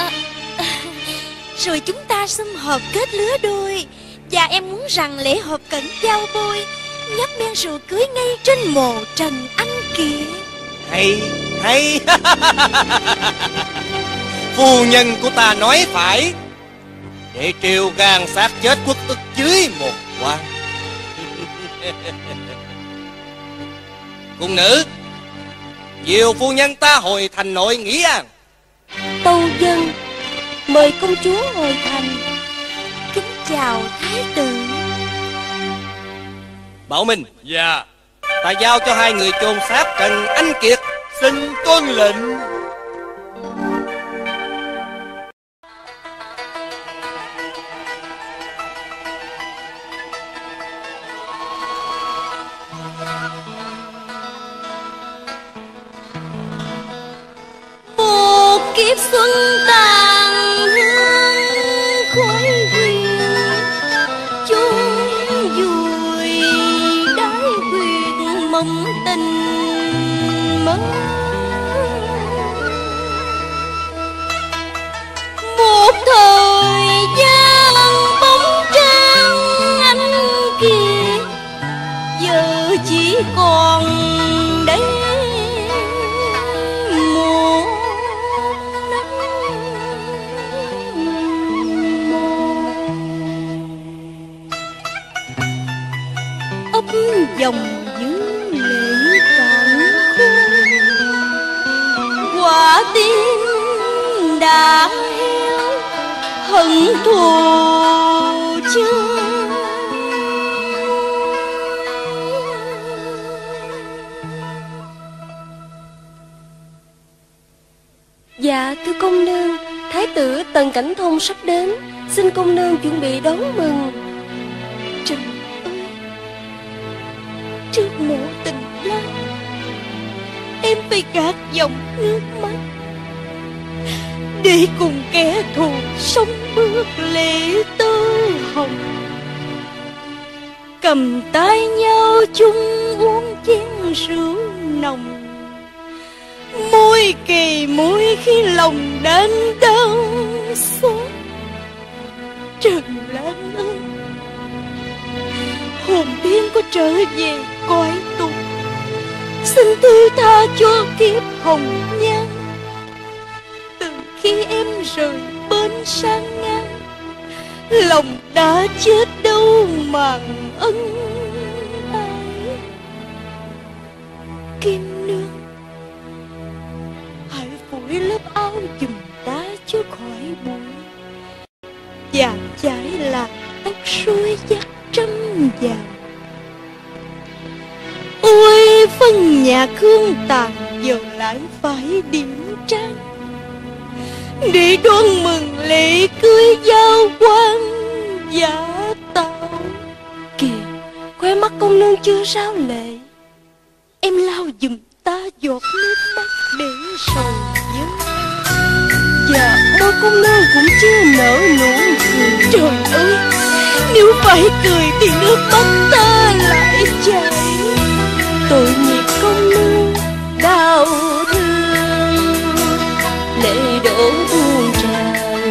Rồi chúng ta sum họp kết lứa đôi. Và em muốn rằng lễ họp cận giao bôi, nhấp men rượu cưới ngay trên mồ Trần Anh Kiệt. Hay. Phu nhân của ta nói phải. Để triều gan xác chết quốc ức dưới một quan. Cung nữ, diều phu nhân ta hồi thành nội nghỉ an. Tâu dân, mời công chúa hồi thành. Kính chào thái tử. Bảo Minh. Dạ. Ta giao cho hai người chôn xác Trần Anh Kiệt. Xin tuân lệnh. Một kiếp xuân tàn hương khói huyền, chôn vùi đái quyệt mộng tình mơ. Một thời gian bóng trăng anh Kiệt, giờ chỉ còn đây một nắng ấp dòng dữ lệ cạn khô. Quả tim đã heo hận thù chưa. Dạ thưa công nương, thái tử Tần Cảnh Thông sắp đến, xin công nương chuẩn bị đón mừng. Trời ơi, trước mộ tình lang em phải gạt dòng nước mắt để cùng kẻ thù sống bước lệ tơ hồng, cầm tay nhau chung uống chén rượu nồng, môi kề môi khi lòng đến đau xót. Trần Lan ơi, hồn tiên có trở về cõi tục, xin thứ tha cho kiếp hồng nhan. khi em rời bên sang ngang. Lòng đã chết đâu màng ân ái. Kim Nương, hãy phủi lớp áo giùm ta cho khỏi bụi, và chải lạc tóc xuôi dắt trăm vàng. Ôi phân nhạc hương tàn giờ lại phải điểm trang, để đón mừng lễ cưới giao quan giả tạo. Kìa, khóe mắt công nương chưa sao lệ. Em lau giùm ta giọt nước mắt để sầu vơi, và môi công nương cũng chưa nở nụ cười. Trời ơi, nếu phải cười thì nước mắt ta lại chảy. Tội nghiệp công nương đau thương, lệ đổ tuôn tràn.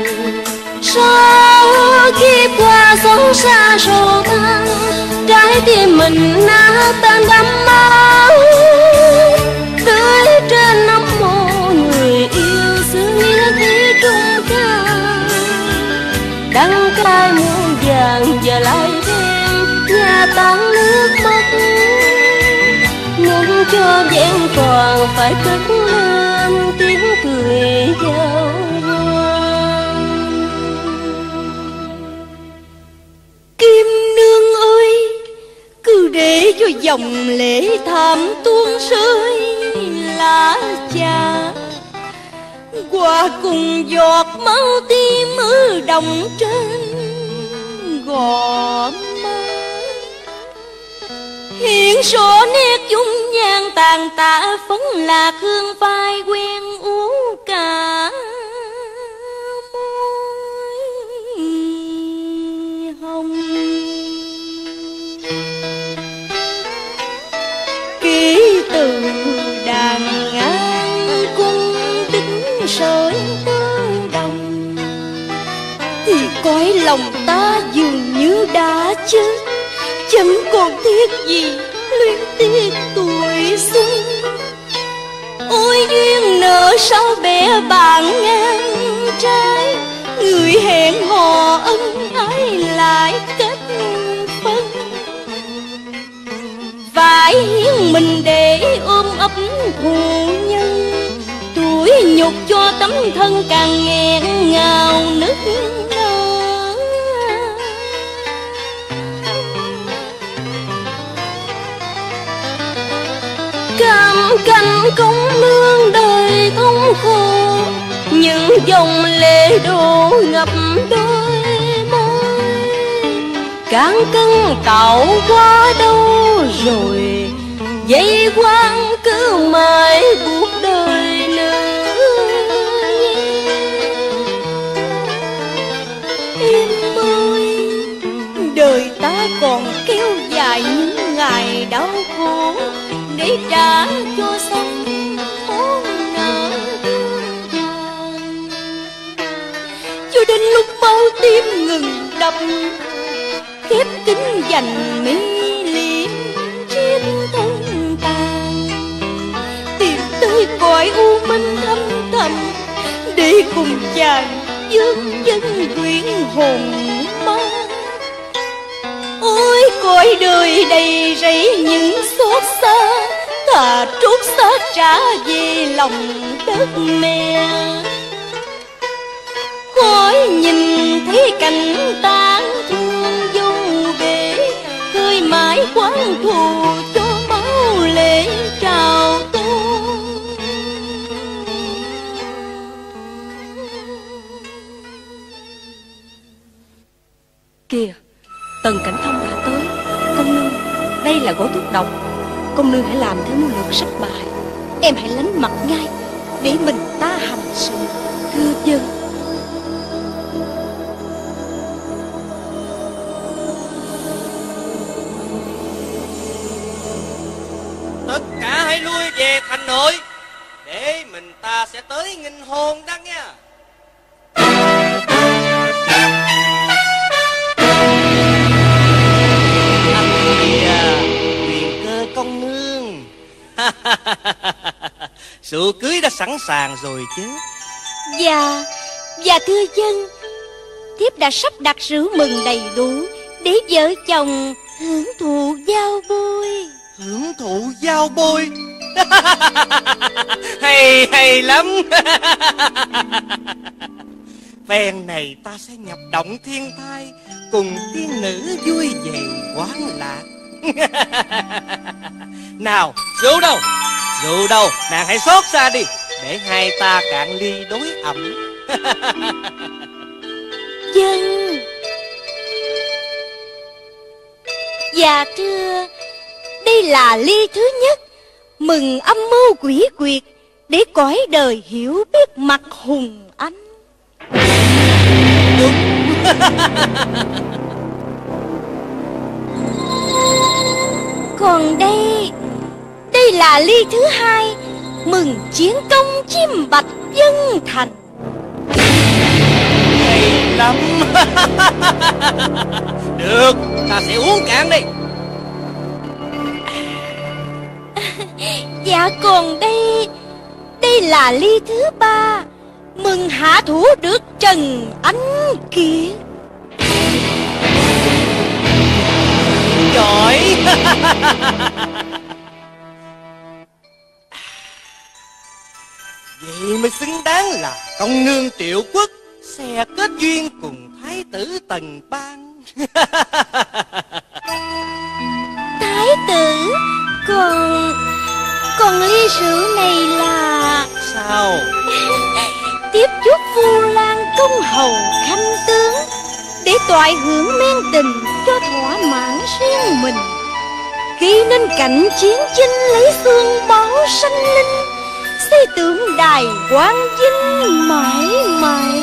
Sau khi qua sóng xa sầu than, trái tim mình nát tan đẫm máu. Tưới trên nắm mộ người yêu xưa nghĩa khí trung can. Đắng cay muôn vàng giờ lại thêm nhà tan nước mắt. Muốn cho vẹn toàn phải cất lên tiếng cười giao hoan. Kim Nương ơi, cứ để cho dòng lệ thảm tuôn rơi lá cha, qua cùng giọt máu tim ứ đồng trên gò má. Hiện rõ nét dung nhan tàn tạ, phấn lạc hương phai quen uống cả môi hồng. Ký từ đàn ngang cung tính sợi tơ đồng, thì cõi lòng ta dường như đã chết, chẳng còn tiếc gì luyến tiếc tuổi xuân. Ôi duyên nợ sao bẻ bàng ngang trái, người hẹn hò ân ái lại cách phân. Phải hiến mình để ôm ấp thù nhân, tuổi nhục cho tấm thân càng nghẹn ngào nức nở. Cam canh công nương đời thống khổ, những dòng lệ đổ ngập đôi môi. Cán cân tạo qua đâu rồi, dây quang cứ mãi buộc đời nữa. Em ơi, đời ta còn kéo dài những ngày đau khổ, để trả cho xong món nợ thương tàn. Cho đến lúc máu tim ngừng đập, khép kín dành mi liệm chiếc thân tàn, tìm tới cõi u minh thâm thầm, để cùng chàng dương dân quyến hồn ma. Ôi cõi đời đầy rẫy những xót xa, thà trút xác trả về lòng đất mẹ. Khỏi nhìn thấy cảnh tán thương vô bể, khơi mãi quán thù cho máu lệ trào tuôn. Kìa, Tần Cảnh Thông đã tới. Công nương, đây là gói thuốc độc, công nương hãy làm theo mưu lược sắp bài. Em hãy lánh mặt ngay để mình ta hành sự. Thưa dân. Tất cả hãy lui về thành nội, để mình ta sẽ tới nghinh hôn đó nha. Quyền cơ công nương. Sự cưới đã sẵn sàng rồi chứ. Và thưa dân, thiếp đã sắp đặt rượu mừng đầy đủ để vợ chồng hưởng thụ giao bôi. Hưởng thụ giao bôi? Hay lắm. Phen này ta sẽ nhập động thiên thai, cùng tiên nữ vui về quán lạc. Nào, rượu đâu? Rượu đâu? Nàng hãy xót ra đi, để hai ta cạn ly đối ẩm. Dân. Dạ thưa, đây là ly thứ nhất, mừng âm mưu quỷ quyệt, để cõi đời hiểu biết mặt hùng anh. Còn đây là ly thứ hai, mừng chiến công chim bạch dân thành. Hay lắm. Được, ta sẽ uống cạn đi. Dạ còn đây là ly thứ ba, mừng hạ thủ được Trần Anh Kiệt. Giỏi. Vậy mới xứng đáng là công nương Triệu Quốc sẽ kết duyên cùng thái tử Tần Bang. Thái tử, còn ly rượu này là... Sao? Tiếp chúc Vu Lan công hầu khanh tướng, để toại hưởng men tình cho thỏa mãn riêng mình, khi nên cạnh chiến chinh lấy xương máu sanh linh, xây tượng đài quang vinh mãi mãi.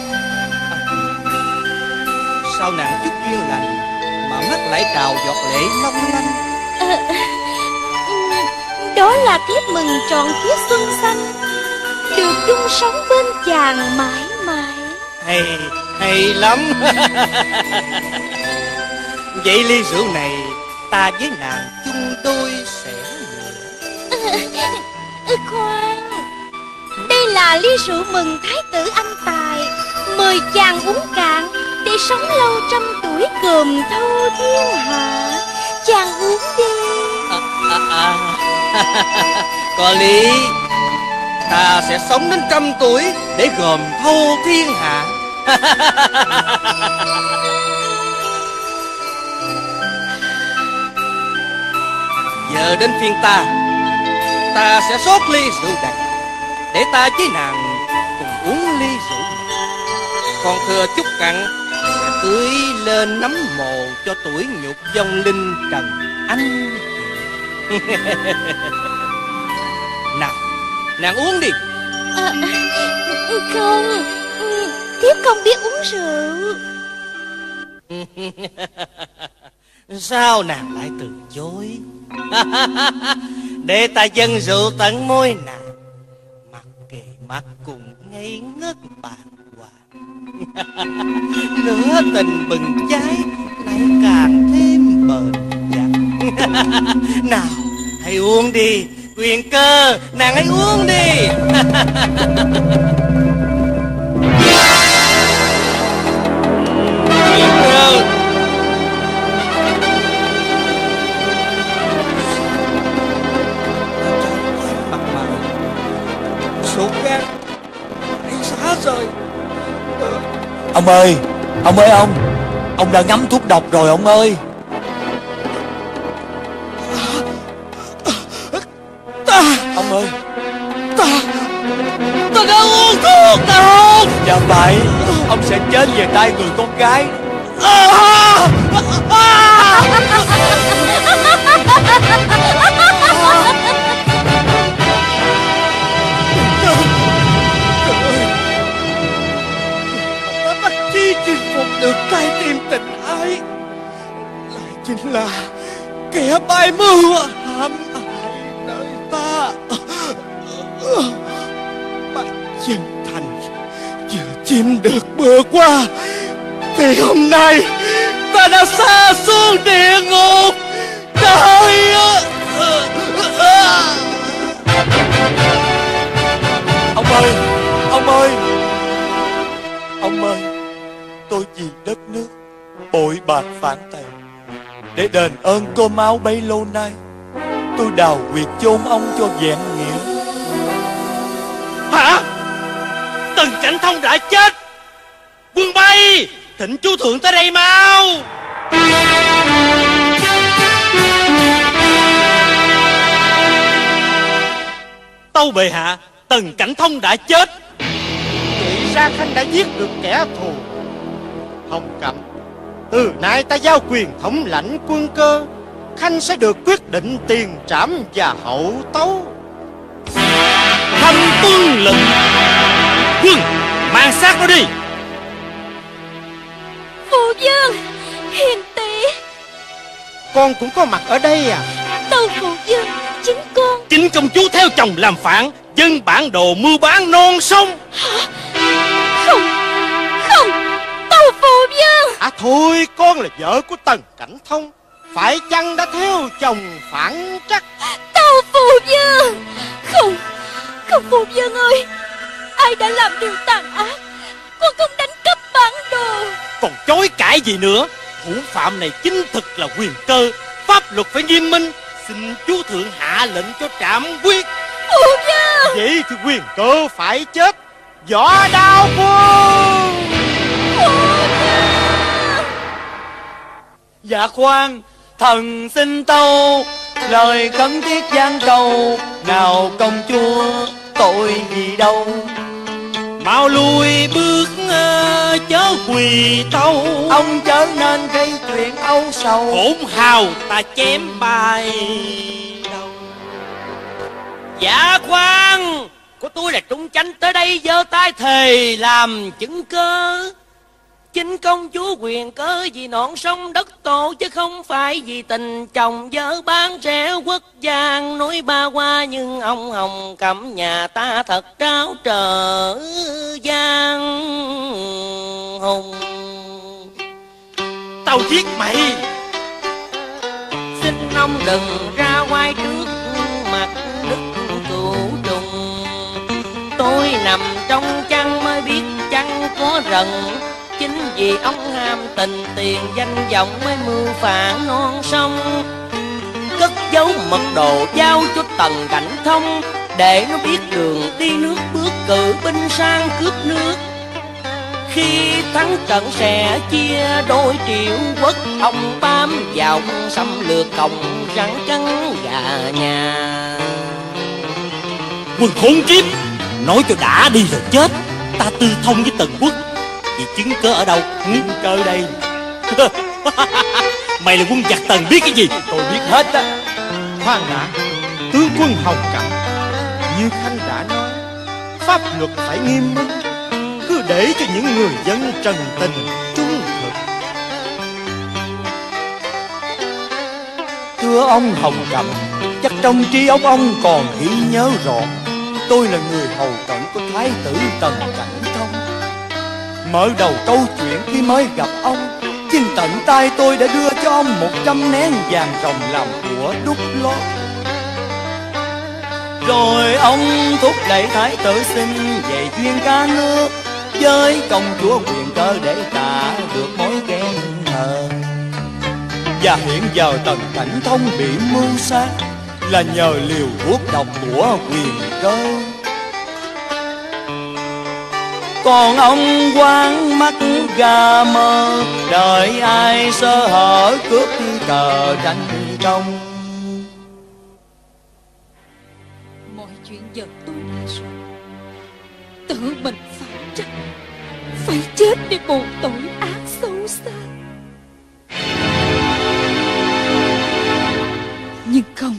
Sao nàng chúc duyên lành mà mắt lại trào giọt lệ long lanh? Đó là thiếp mừng trọn kiếp xuân xanh, được chung sống bên chàng mãi mãi. Hay lắm. Vậy ly rượu này ta với nàng chung đôi sẻ nhẹ. Khoan, đây là ly rượu mừng thái tử anh tài, mời chàng uống cạn để sống lâu trăm tuổi cườm thâu thiên hạ. Chàng uống đi. Có lý. Ta sẽ sống đến 100 tuổi để gồm thâu thiên hạ. Giờ đến phiên ta sẽ rót ly rượu này, để ta với nàng cùng uống ly rượu này. Còn thừa chút cặn sẽ tưới lên nấm mồ cho tuổi nhục vong linh Trần Anh. Nào, nàng uống đi. Không, thiếp không biết uống rượu. Sao nàng lại từ chối? Để ta dâng rượu tận môi nàng, mặt kề mặt cùng ngây ngất bàng hoàng. Lửa tình bừng cháy lại càng thêm bền chặt. Nào, hãy uống đi, Quyền Cơ, nàng hãy uống đi. Quyền Cơ. Mặt mày sụt gan, hãy xả rồi. Ông ơi, ông đã ngấm thuốc độc rồi ông ơi. Ông ơi, ta đã uống thuốc độc. dạ vậy, ông sẽ chết về tay người con gái. Chi chinh phục được trái tim tình ái lại chính là kẻ bài mưu hãm hại đời ta. Bạch Dân Thành vừa chim được bữa qua, thì hôm nay ta đã xa xuống địa ngục. Trời ơi! Ông ơi, đền ơn cơm áo bấy lâu nay, tôi đào huyệt chôn ông cho vẹn nghĩa. Hả? Tần Cảnh Thông đã chết. Quân bay, thỉnh chú thượng tới đây mau. Tâu bệ hạ, Tần Cảnh Thông đã chết. Vậy ra Khanh đã giết được kẻ thù. Hồng Cẩm, từ nay ta giao quyền thống lãnh quân cơ. Khanh sẽ được quyết định tiền trảm và hậu tấu. Khanh tuân lệnh. Quân, mang xác nó đi. Phụ vương, hiền tỷ. Con cũng có mặt ở đây à? Tâu phụ vương, chính con. Chính công chúa theo chồng làm phản, dân bản đồ mưu bán non sông. Không, không, tâu phụ vương. À thôi, con là vợ của Tần Cảnh Thông, phải chăng đã theo chồng phản trắc? Tâu phụ vương. Không, không phụ vương ơi. Ai đã làm điều tàn ác? Con không đánh cắp bản đồ. Còn chối cãi gì nữa? Thủ phạm này chính thực là Quyền Cơ. Pháp luật phải nghiêm minh. Xin chú thượng hạ lệnh cho trảm quyết. Phụ vương. Vậy thì Quyền Cơ phải chết. Võ Đao Quân. Dạ khoan, thần xin tâu lời khấn thiết gian cầu. Nào công chúa tội gì đâu, mau lùi bước chớ quỳ tâu. ông chớ nên gây chuyện âu sầu. Hỗn hào ta chém bài đầu. Dạ khoan, của tôi là Trung Chánh tới đây giơ tay thề làm chứng cơ. Chính công chúa Quyền Cơ vì nọn sông đất tổ, chứ không phải vì tình chồng vợ bán rẻ quốc giang. Nói ba qua nhưng ông Hồng Cẩm nhà ta thật tráo trở giang hùng. Tao giết mày. Xin ông đừng ra quay trước mặt đức cửu trùng. Tôi nằm trong chăn mới biết chăn có rần. Chính vì ông ham tình tiền danh vọng mới mưu phản non sông. Cất giấu mật đồ giao cho Tần Cảnh Thông, để nó biết đường đi nước bước cử binh sang cướp nước. Khi thắng trận sẽ chia đôi triệu quốc. Ông bám vào xâm lược còng rắn cắn gà nhà. Quân khốn kiếp, nói cho đã đi rồi chết. Ta tư thông với Tần Quốc. Vì chứng cớ ở đâu? Chứng cớ đây. Mày là quân giặc Tần biết cái gì? Tôi biết hết á. Khoan đã, tướng quân Hồng Cẩm, như Khanh đã nói, pháp luật phải nghiêm minh. Cứ để cho những người dân trần tình trung thực. Thưa ông Hồng Cẩm, chắc trong trí óc ông còn ghi nhớ rõ, tôi là người hầu cận của Thái tử Tần Cảnh Thông. Mở đầu câu chuyện khi mới gặp ông, chính tận tay tôi đã đưa cho ông 100 nén vàng ròng làm của đúc lót. Rồi ông thúc đẩy thái tử xin về duyên ca nước với công chúa Quyền Cơ để trả được mối ghen hờn. Và hiện giờ Tần Cảnh Thông bị mưu sát là nhờ liều thuốc độc của Quyền Cơ. Còn ông quán mắt gà mơ, đợi ai sơ hở cướp cờ tranh công. Mọi chuyện giờ tôi đã rồi. Tự mình phản trách, phải chết để bù tội ác xấu xa. Nhưng không,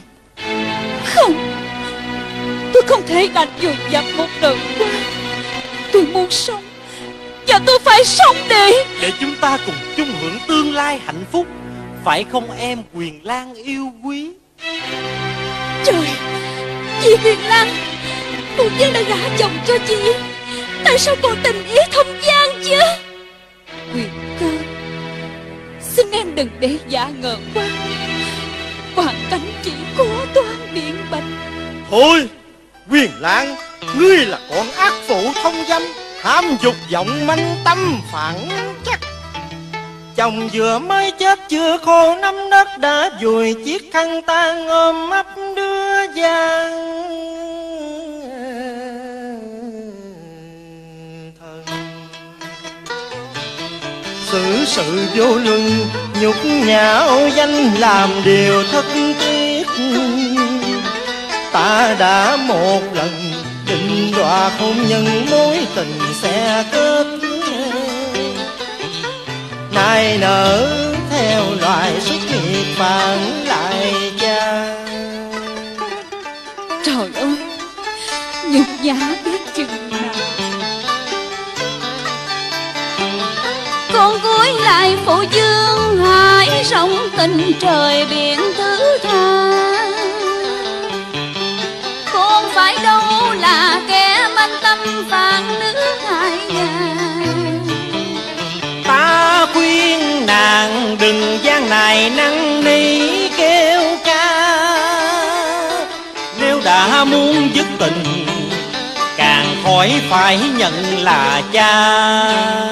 tôi không thể đành dồn dập một đời qua. Tôi muốn sống, và tôi phải sống để chúng ta cùng chung hưởng tương lai hạnh phúc. Phải không em Quyền Lan yêu quý? Trời, chị Huyền Lan, phụ vương đã gả chồng cho chị, tại sao còn tình ý thông gian chứ? Quyền Cơ, xin em đừng để giả ngờ quá. Hoàn cảnh chỉ có toan biện bạch. Thôi, Huyền Lan, ngươi là con ác phụ thông dâm, ham dục vọng manh tâm phản chắc. chồng vừa mới chết chưa khô nắm đất đã vùi chiếc khăn tang ôm ấp đứa gian thân. Xử sự vô luân nhục nhã danh làm điều thất tiếc. Ta đã một lần định đoạt hôn nhân mối tình sẽ kết, nay nở theo loài xuất nghiệp phản lại cha. Trời ơi, nhục nhã biết chừng nào. Con cúi lại phụ dương hải sông tình trời biển thứ tha. Con phải đâu là kẻ manh tâm phản nước hai nhà. Ta khuyên nàng đừng gian này năn nỉ kêu ca. Nếu đã muốn dứt tình càng khỏi phải nhận là cha.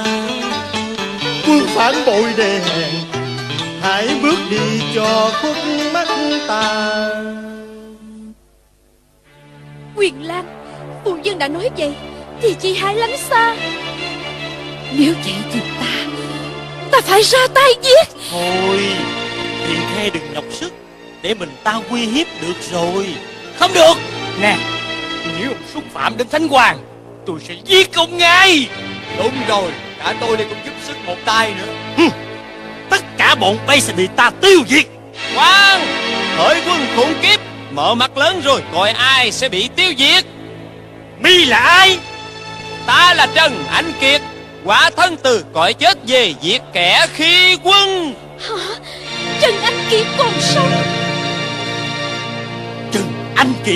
Quân phản bội đề hèn, hãy bước đi cho khuất mắt ta. Quyền Lan, phụ dân đã nói vậy thì chị hãy lánh xa. Nếu vậy thì ta phải ra tay giết. Thôi, Hiền Khê đừng nhọc sức, để mình ta uy hiếp được rồi. Không được. Nè, nếu ông xúc phạm đến Thánh Hoàng, tôi sẽ giết ông ngay. Đúng rồi, cả tôi đây cũng giúp sức một tay nữa. Tất cả bọn bay sẽ bị ta tiêu diệt. Khoan, hỡi quân khủng kiếp, mở mắt lớn rồi coi ai sẽ bị tiêu diệt. Mi là ai? Ta là Trần Anh Kiệt, quả thân từ cõi chết về diệt kẻ khi quân. Hả? Trần Anh Kiệt còn sống? Trần Anh Kiệt?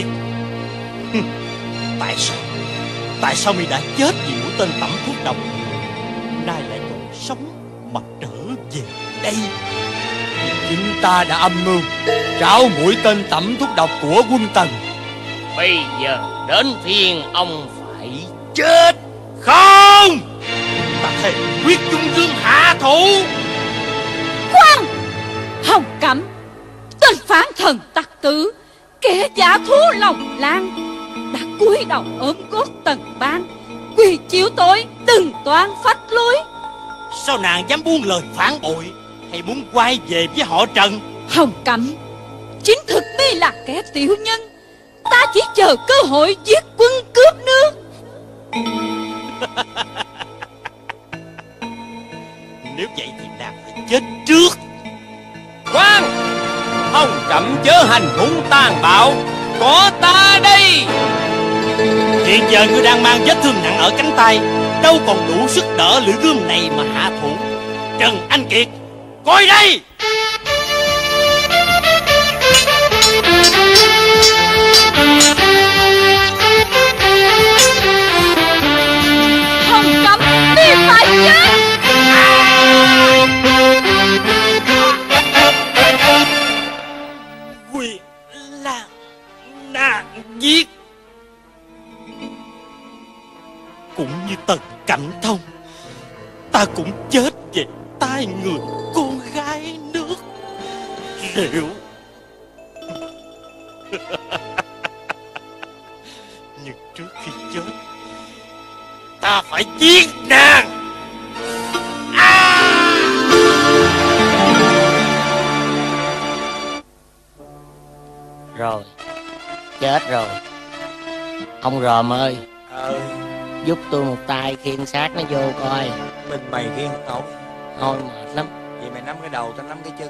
Tại sao mi đã chết vì mũi tên tẩm thuốc độc, nay lại còn sống mà trở về đây? Chính ta đã âm mưu trao mũi tên tẩm thuốc độc của quân Tần. Bây giờ đến phiên ông phải chết. Không! Ta thề quyết chung dương hạ thủ. Khoan! Hồng Cẩm, tên phản thần tặc tử, kẻ giả thú lòng lan, đã cúi đầu ôm cốt Tần Bang, quỳ chịu tội từng toan phách lối. Sao nàng dám buông lời phản bội, hay muốn quay về với họ Trần? Hồng Cẩm, chính thực đây là kẻ tiểu nhân, ta chỉ chờ cơ hội giết quân cướp nước. Nếu vậy thì nàng phải chết trước. Khoan, Hồng Cẩm chớ hành hung tàn bạo, có ta đây. Hiện giờ ngươi đang mang vết thương nặng ở cánh tay, đâu còn đủ sức đỡ lưỡi gươm này mà hạ thủ. Trần Anh Kiệt, coi đây! Hồng Cẩm, đi phải chết. Quyền là nàng giết. Cũng như Tần Cảnh Thông, ta cũng chết về tay người con gái nước rượu. Nhưng trước khi chết, ta phải giết nàng. Rồi, chết rồi. Ông Ròm ơi, giúp tôi một tay khiêng xác nó vô coi. Mình mày ghen tấu. Thôi mệt lắm. Vậy mày nắm cái đầu, tao nắm cái chân.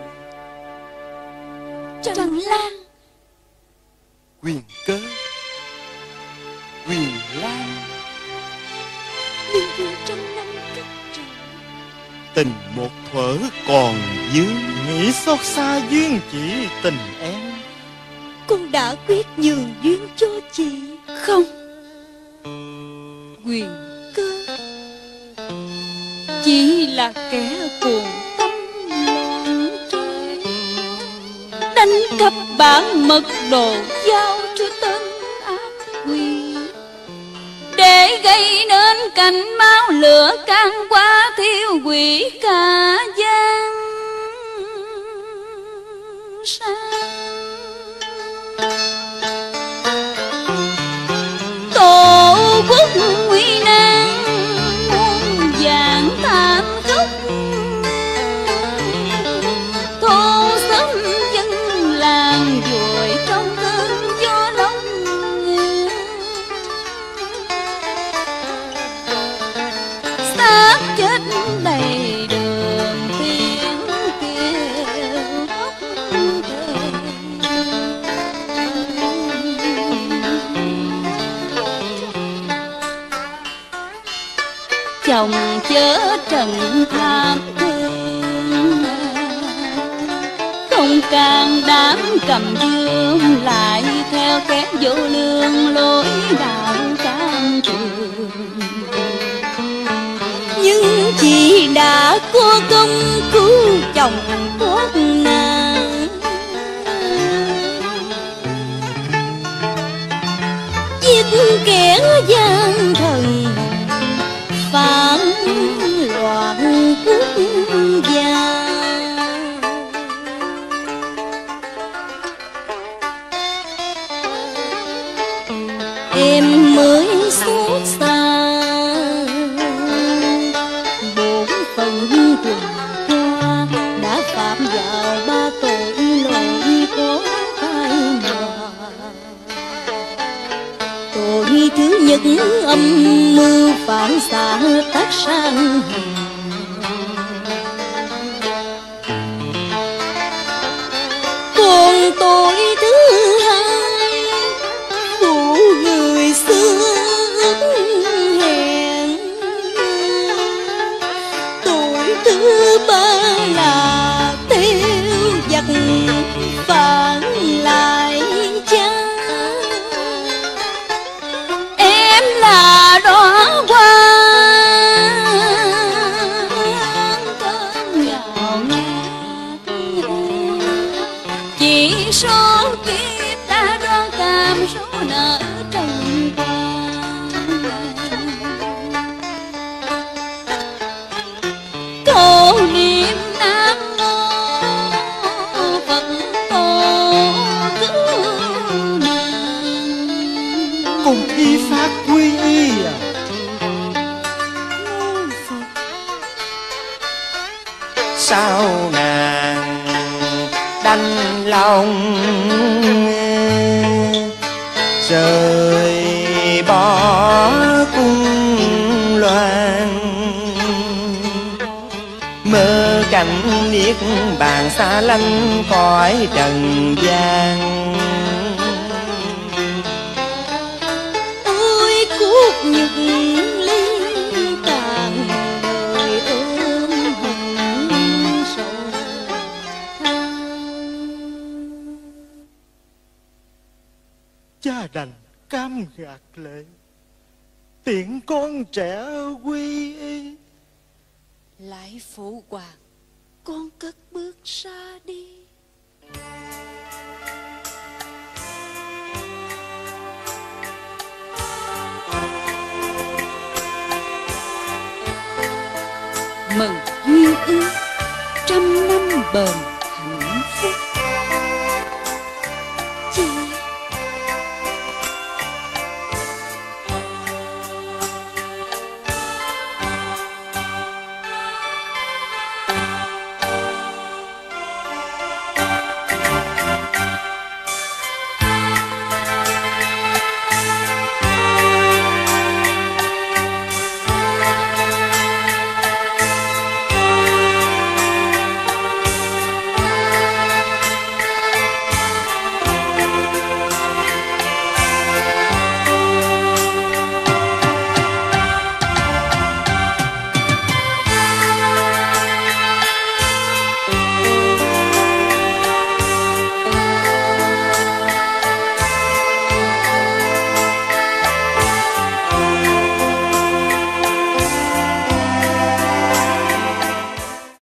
Trần Lan, Quyền Cơ, Quyền Lan, liên vương trăm năm cất trần, tình một thuở còn dương. Nghĩ xót xa duyên chỉ tình em, Con đã quyết nhường duyên cho chị. không. Quyền Cơ chỉ là kẻ cuồng tâm loạn trời, đánh cắp bản mật đồ giao cho tên ác quỷ để để gây nên cảnh máu lửa can qua thiêu hủy cả gian tổ quốc nguy nan muôn vàng thảm khốc, thôn xóm dân làng vùi trong cơn gió lốc, xác chết đầy đường tiếng kêu khóc thề. Chồng chớ trần thảm thương, không can đảm cầm dương, lại theo kẻ vô lương lối đạo can trường. Nhưng chị đã có công cứu chồng thoát nạn, giết kẻ gian thần phản loạn quốc gia. Em mới xót xa bổn phận quần qua, đã phạm vào ba tội lỗi có tai họa. Tội thứ nhất âm mưu phản xạ tác sang hèn, còn tội thứ hai phụ người xưa hẹn, tội thứ ba là tiêu giặc phản lại cha. Em là đóa hoa cơn ngào ngạt, chỉ số kiếp ta đoan cảm số nợ trần gian. Câu niệm nam mô Phật tổ cứu nàng, Cùng thi phát quy y à? Sao nàng đành lòng rời bỏ cung loan, mơ cảnh niết bàn xa lánh cõi trần gian. Ôi cuộc nhục ly tàn đời ôm hận sầu than. Cha đành cam gạt lệ, tiễn con trẻ quy y. lại phụ hoàng, con cất bước xa đi.